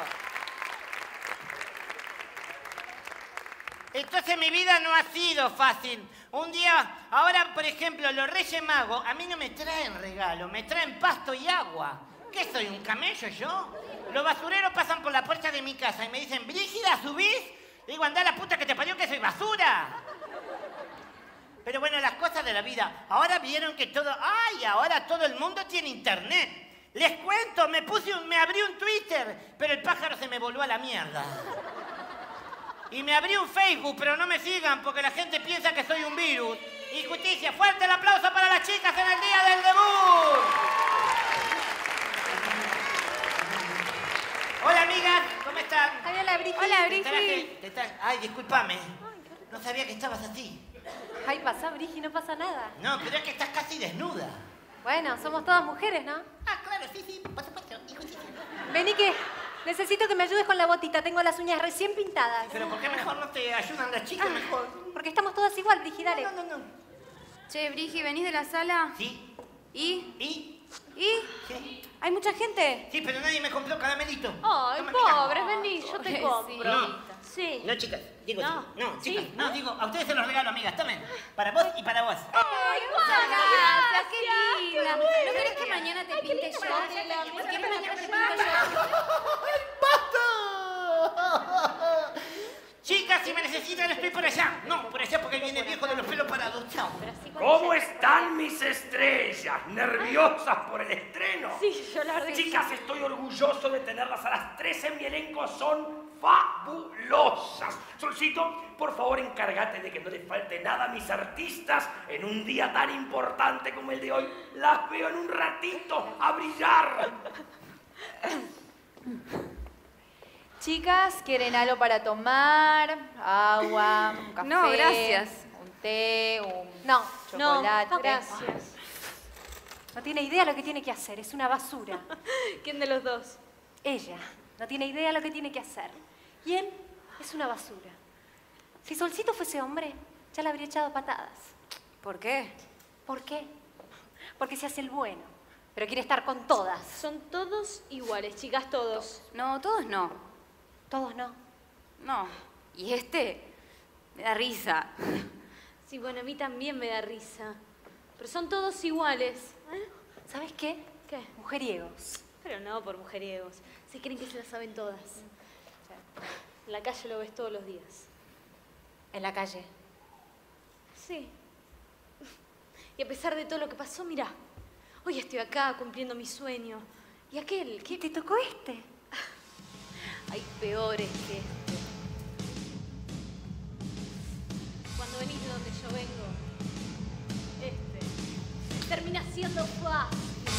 Entonces mi vida no ha sido fácil. Un día, ahora por ejemplo, los Reyes Magos a mí no me traen regalo, me traen pasto y agua. ¿Qué soy, un camello yo? Los basureros pasan por la puerta de mi casa y me dicen, Brígida, ¿subís? Digo, andá la puta que te parió que soy basura. Pero bueno, las cosas de la vida. Ahora vieron que todo... ¡Ay! Ahora todo el mundo tiene internet. Les cuento, me abrí un Twitter, pero el pájaro se me voló a la mierda. Y me abrí un Facebook, pero no me sigan porque la gente piensa que soy un virus. Injusticia, fuerte el aplauso para las chicas en el día del debut. Hola, amigas, ¿cómo están? Hola, Brigitte. Hola, Brigitte. Ay, discúlpame. No sabía que estabas así. Ay, pasa, Brigi, no pasa nada. No, pero es que estás casi desnuda. Bueno, somos todas mujeres, ¿no? Ah, claro, sí, por supuesto. Injusticia. Vení que necesito que me ayudes con la botita. Tengo las uñas recién pintadas. Pero ¿por qué mejor no te ayudan las chicas mejor? Porque estamos todas igual, Brigi, dale. No. Che, Brigi, ¿venís de la sala? Sí. ¿Y? Sí. ¿Hay mucha gente? Sí, pero nadie me compró caramelito. Ay, Toma, pobre, vení, yo te Sí. compro. No. Sí. No, chicas, digo, No. no, Sí. chicas, no, digo, a ustedes se los regalo, amigas, tomen. Para vos y para vos. ¡Ay, muchas gracias! ¡Qué linda! ¿No querés que mañana te pinte yo? ¿Por qué mañana te pinto yo? Chicas, si me necesitan estoy por allá. No, por allá porque viene el viejo de los pelos parados. Chao. ¿Cómo están mis estrellas? ¿Nerviosas por el estreno? Sí, yo la verdad que sí. Chicas, estoy orgulloso de tenerlas a las tres en mi elenco. Son fabulosas. Solcito, por favor, encárgate de que no les falte nada a mis artistas en un día tan importante como el de hoy. Las veo en un ratito a brillar. Chicas, ¿quieren algo para tomar? Agua, un café. No, gracias. Un té, un No, chocolate. No, gracias. No tiene idea lo que tiene que hacer. Es una basura. ¿Quién de los dos? Ella no tiene idea lo que tiene que hacer. Y él es una basura. Si Solcito fuese hombre, ya le habría echado a patadas. ¿Por qué? ¿Por qué? Porque se hace el bueno, pero quiere estar con todas. Son todos iguales, chicas, todos. No, todos no. Todos no. No. Y este me da risa. Sí, bueno, a mí también me da risa. Pero son todos iguales. ¿Eh? ¿Sabes qué? ¿Qué? Mujeriegos. Pero no por mujeriegos. Se creen que se las saben todas. En la calle lo ves todos los días. En la calle. Sí. Y a pesar de todo lo que pasó, mira, hoy estoy acá cumpliendo mi sueño. ¿Y aquel? ¿Qué te tocó este? Hay peores que este. Cuando venís de donde yo vengo, este termina siendo fácil.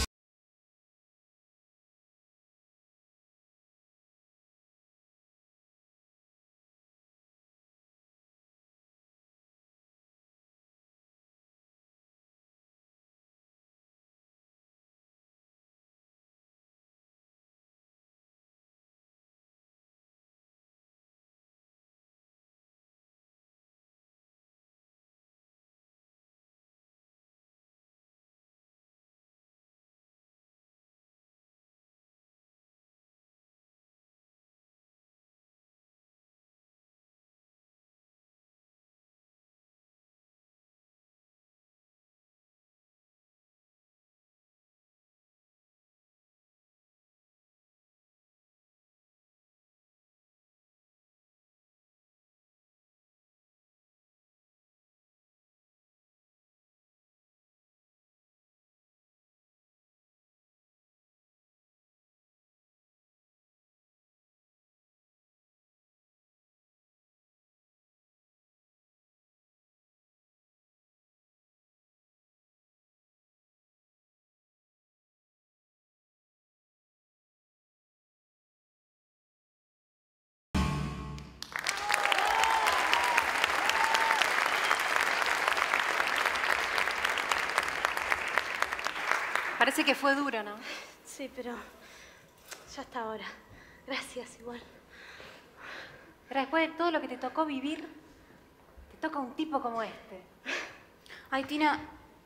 Parece que fue duro, ¿no? Sí, pero ya está ahora. Gracias, igual. Pero después de todo lo que te tocó vivir, te toca un tipo como este. Ay, Tina,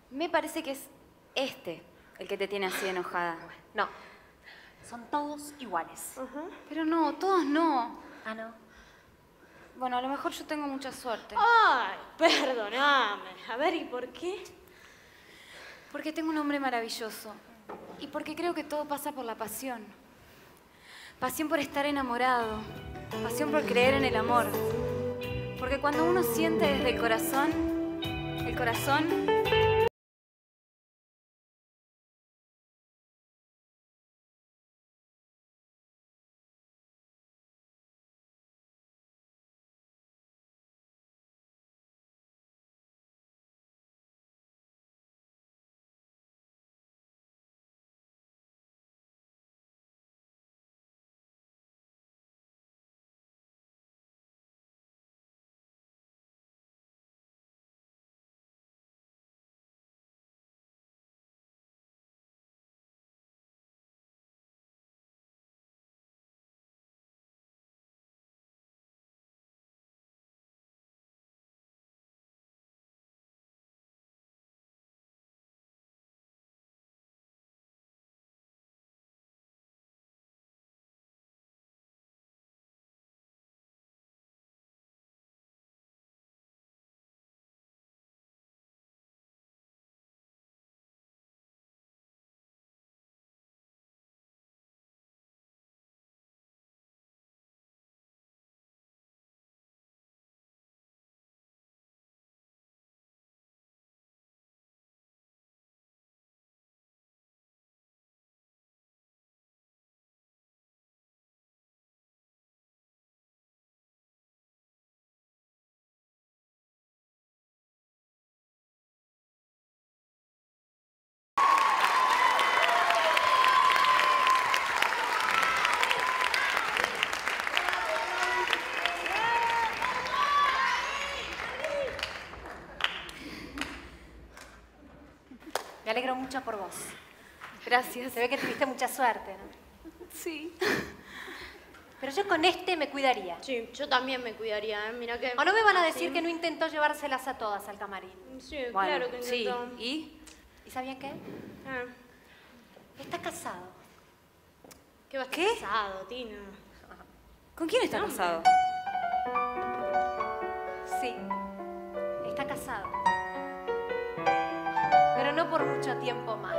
Me parece que es este el que te tiene así enojada. No, son todos iguales. Pero no, todos no. Ah, ¿no? Bueno, a lo mejor yo tengo mucha suerte. Ay, perdóname. A ver, ¿y por qué? Porque tengo un hombre maravilloso. Y porque creo que todo pasa por la pasión. Pasión por estar enamorado. Pasión por creer en el amor. Porque cuando uno siente desde el corazón... Me alegro mucho por vos. Gracias. Se ve que tuviste mucha suerte, ¿no? Sí. Pero yo con este me cuidaría. Sí, yo también me cuidaría, ¿eh? Mira que... ¿O no me van a decir que no intentó llevárselas a todas al camarín? Sí, Bueno, claro que sí. intentó. ¿Y? ¿Y sabían qué? Ah, Está casado. ¿qué va a estar ¿Qué? casado, Tina? ¿Con quién está No, casado? Sí, está casado. Pero no por mucho tiempo más.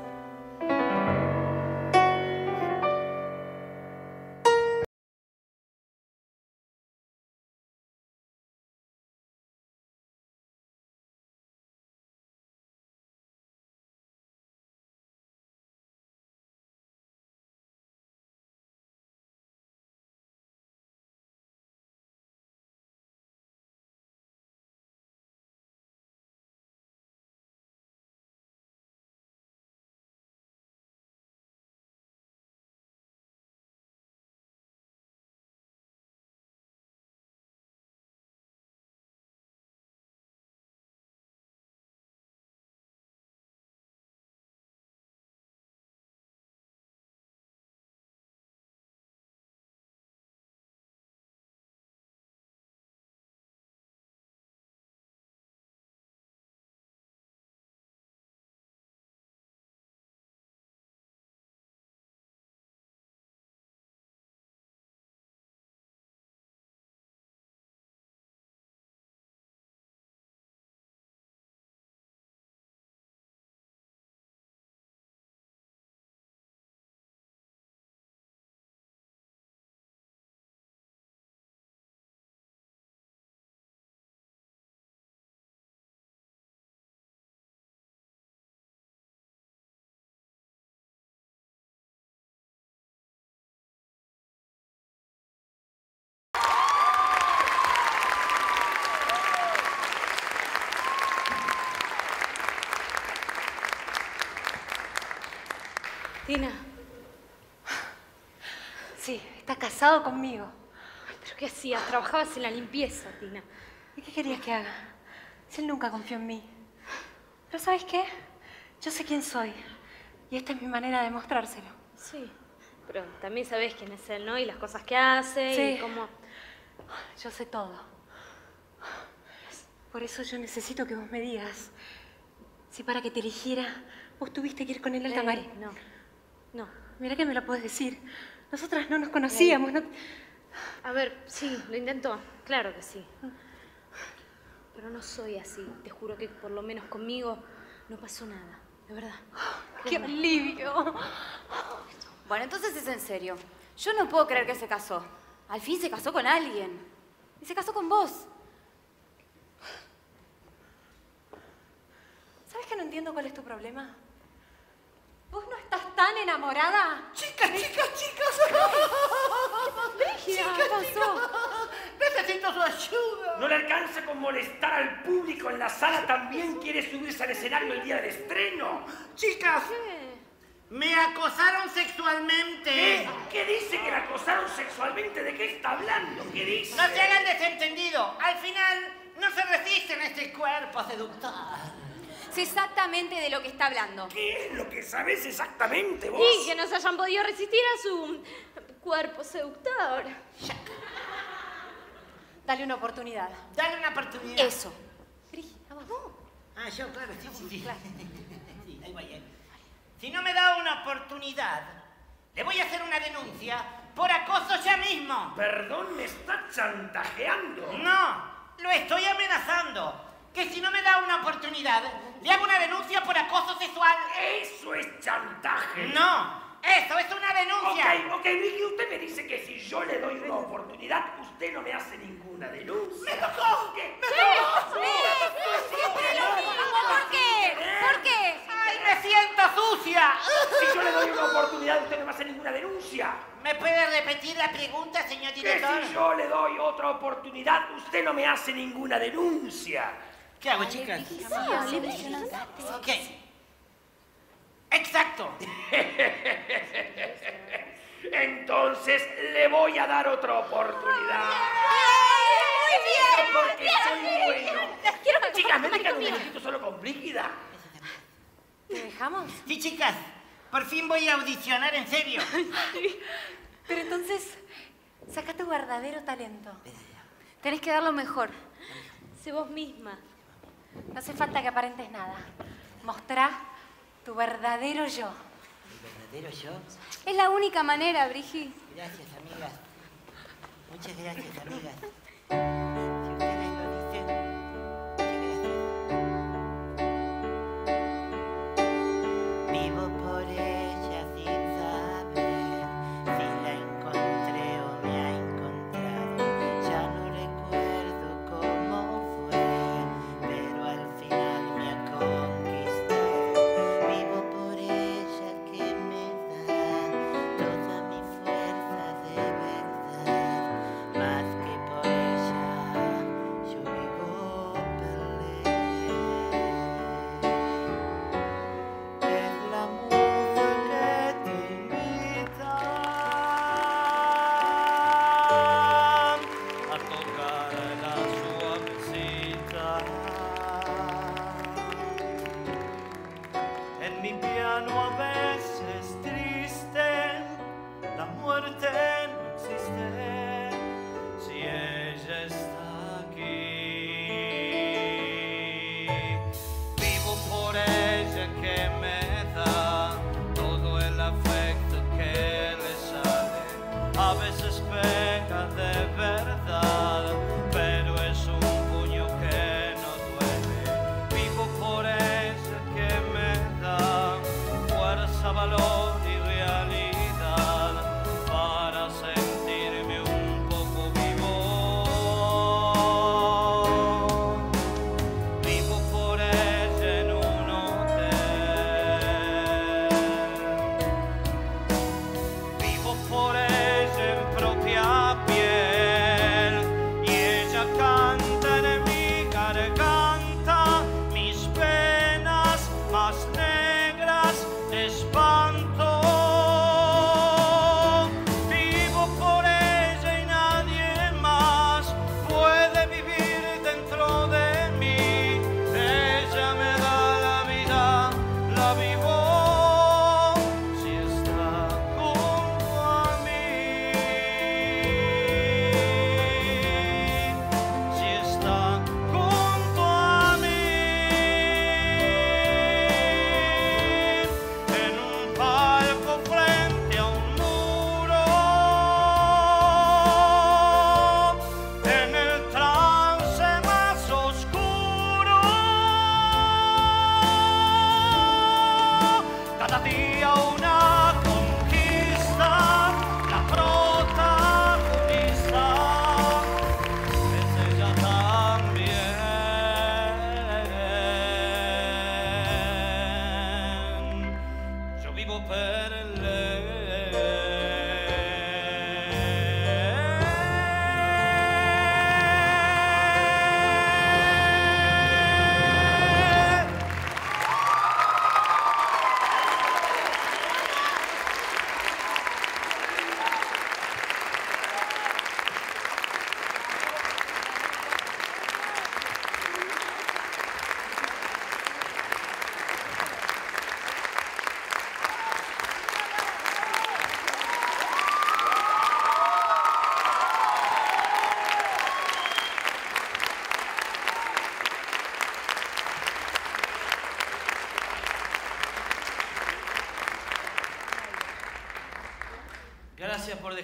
Tina, Sí, está casado conmigo. ¿pero qué hacías? Trabajabas en la limpieza, Tina. ¿Y qué querías que haga? Si él nunca confió en mí. Pero ¿sabes qué? Yo sé quién soy. Y esta es mi manera de mostrárselo. Sí, pero también sabés quién es él, ¿no? Y las cosas que hace Sí. y cómo... Yo sé todo. Por eso yo necesito que vos me digas Si para que te eligiera vos tuviste que ir con él al camarín. No. Mira que me lo puedes decir. Nosotras no nos conocíamos. No... A ver, sí, lo intentó. Claro que sí. Pero no soy así. Te juro que por lo menos conmigo no pasó nada. De verdad. ¡Qué alivio! Bueno, entonces es en serio. Yo no puedo creer que se casó. Al fin se casó con alguien. Y se casó con vos. ¿Sabes que no entiendo cuál es tu problema? ¿Vos no estás tan enamorada? Chicas. ¿Qué pasó? Necesito su ayuda. No le alcanza con molestar al público en la sala, también quiere subirse al escenario el día del estreno. Chicas, me acosaron sexualmente. ¿Qué dice que la acosaron sexualmente? ¿De qué está hablando? ¿Qué dice? No se hagan desentendido. Al final no se resisten a este cuerpo seductor. Sé exactamente de lo que está hablando. ¿Qué es lo que sabes exactamente vos? Y que no se hayan podido resistir a su cuerpo seductor. Dale una oportunidad. Dale una oportunidad. Eso. Brígida, vamos. Ah, yo, claro, sí. Claro. Sí, ahí va. Si no me da una oportunidad, le voy a hacer una denuncia por acoso ya mismo. Perdón, ¿me está chantajeando? No, lo estoy amenazando. Que si no me da una oportunidad, le hago una denuncia por acoso sexual. Eso es chantaje. No, eso es una denuncia. Ok, Vicky, usted me dice que si yo le doy una oportunidad, usted no me hace ninguna denuncia. ¡Me tocó! ¿Qué? Siempre lo mismo. ¿Por qué? ¿Por qué? ¡Ay, me siento sucia! Si yo le doy una oportunidad, usted no me hace ninguna denuncia. ¿Me puede repetir la pregunta, señor Que director? si yo le doy otra oportunidad, usted no me hace ninguna denuncia. ¿Qué hago, chicas? Ok. Exacto. Entonces le voy a dar otra oportunidad. Muy bien. Porque soy bueno. Quiero que Chicas, ¿me dejan un minutito solo con Brígida? ¿Te dejamos? Sí, chicas. Por fin voy a audicionar en serio. Pero entonces, saca tu verdadero talento. Tenés que dar lo mejor. Sé vos misma. No hace falta que aparentes nada. Mostrá tu verdadero yo. ¿Mi verdadero yo? Es la única manera, Brigi. Gracias, amigas. Muchas gracias, amigas. Si ustedes lo dicen, muchas gracias. Vivo por ella sin saber si la encontré o me ha encontrado. Ya no recuerdo cómo fue, pero al final me ha conquistado. Vivo por ella que me da toda mi fuerza de verdad, más que por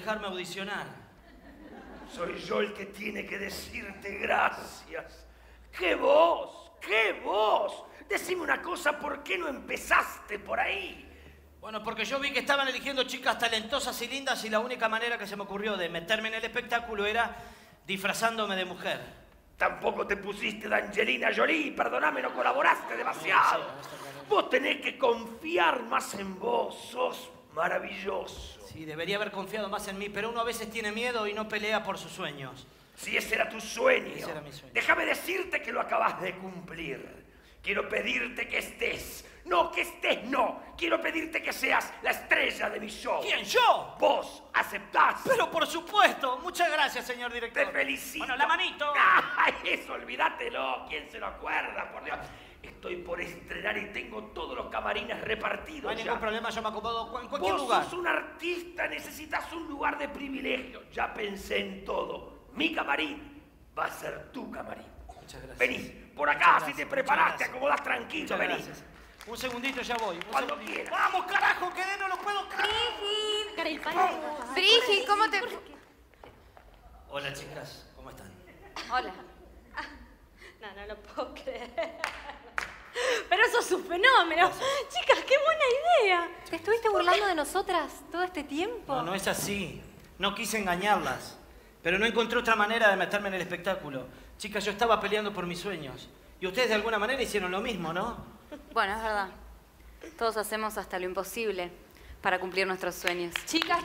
dejarme audicionar. Soy yo el que tiene que decirte gracias. ¡Qué voz! ¡Qué voz! Decime una cosa, ¿por qué no empezaste por ahí? Bueno, porque yo vi que estaban eligiendo chicas talentosas y lindas y la única manera que se me ocurrió de meterme en el espectáculo era disfrazándome de mujer. Tampoco te pusiste de Angelina Jolie, perdóname, no colaboraste demasiado. Vos tenés que confiar más en vos, sos maravilloso. Sí, debería haber confiado más en mí, pero uno a veces tiene miedo y no pelea por sus sueños. Si ese era tu sueño, Ese era mi sueño. déjame decirte que lo acabas de cumplir. Quiero pedirte que estés. No, que estés, no. Quiero pedirte que seas la estrella de mi show. ¿Quién, yo? Vos, ¿aceptás? Pero por supuesto. Muchas gracias, señor director. Te felicito. Bueno, la manito. ¡Ay, eso, olvídatelo! ¿Quién se lo acuerda, por Dios? Estoy por estrenar y tengo todos los camarines repartidos. No hay ya. ningún problema, yo me acomodo en cualquier Vos lugar. sos un artista, necesitas un lugar de privilegio. Ya pensé en todo. Mi camarín va a ser tu camarín. Muchas gracias. Vení, por acá, Muchas si te gracias, preparás, muchas te acomodás tranquilo, Muchas vení. gracias. Un segundito, ya voy. Cuando quieras. ¡Vamos, carajo! ¡Que no lo puedo creer! Brigi, ¿cómo te...? Hola, chicas. ¿Cómo están? Hola. No lo puedo creer. Pero eso es un fenómeno. Chicas, qué buena idea. ¿Te estuviste burlando de nosotras todo este tiempo? No, no es así. No quise engañarlas. Pero no encontré otra manera de meterme en el espectáculo. Chicas, yo estaba peleando por mis sueños. Y ustedes de alguna manera hicieron lo mismo, ¿no? Bueno, es verdad. Todos hacemos hasta lo imposible para cumplir nuestros sueños. Chicas.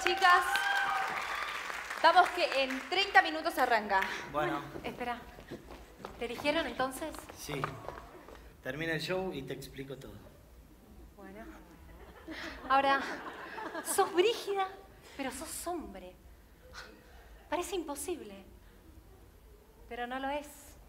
Vamos que en 30 minutos arranca. Bueno, Espera. ¿Te eligieron entonces? sí. Termina el show y te explico todo. Bueno. Ahora, sos brígida, pero sos hombre. Parece imposible, pero no lo es.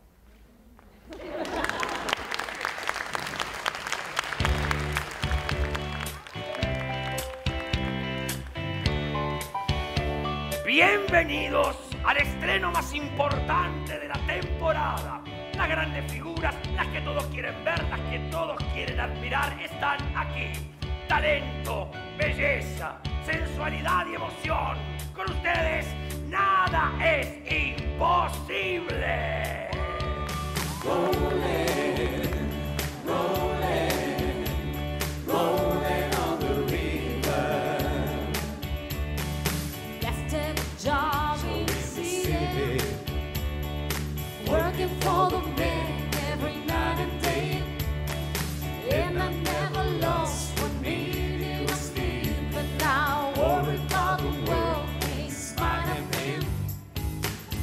Bienvenidos al estreno más importante de la temporada. Las grandes figuras, las que todos quieren ver, las que todos quieren admirar, están aquí. Talento, belleza, sensualidad y emoción. Con ustedes, nada es imposible. Left him a job in the city, working for the man every night and day. And I never lost one minute of sleep, but now I worry about the world ain't smiling him.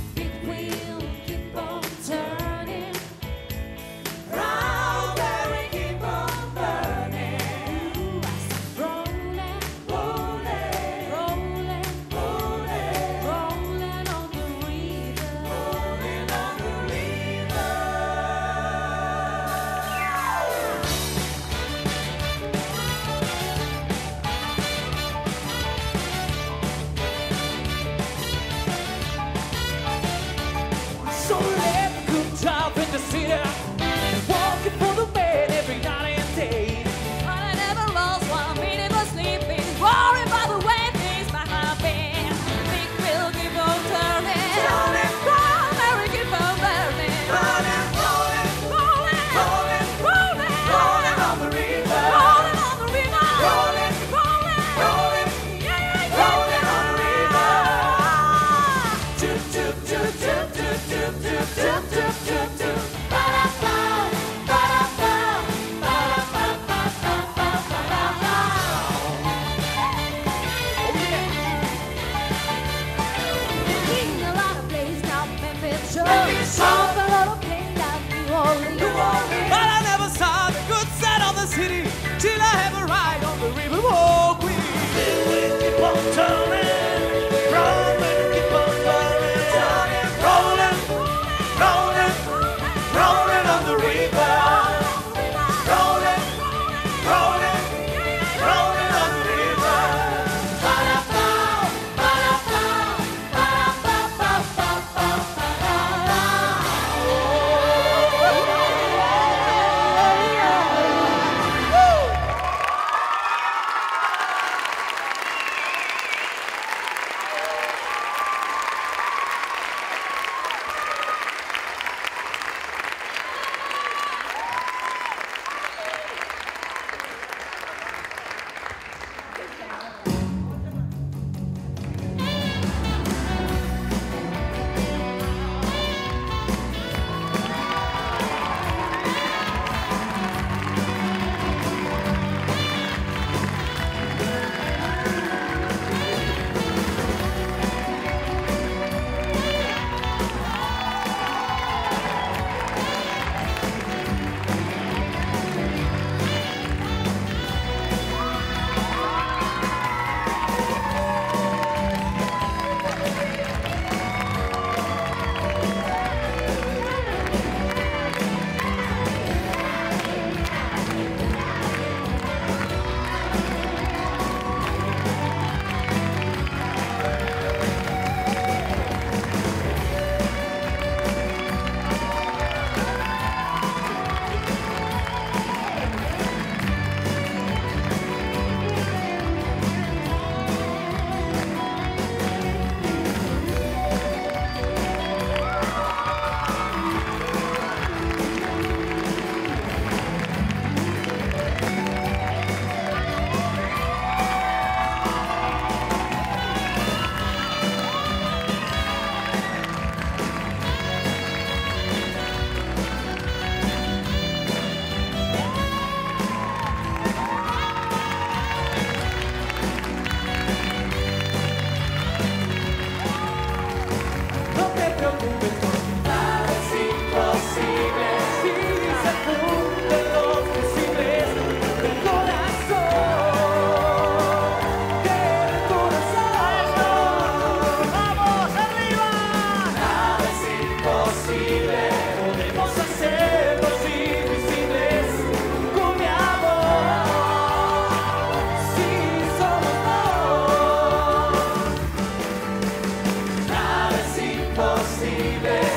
imposible.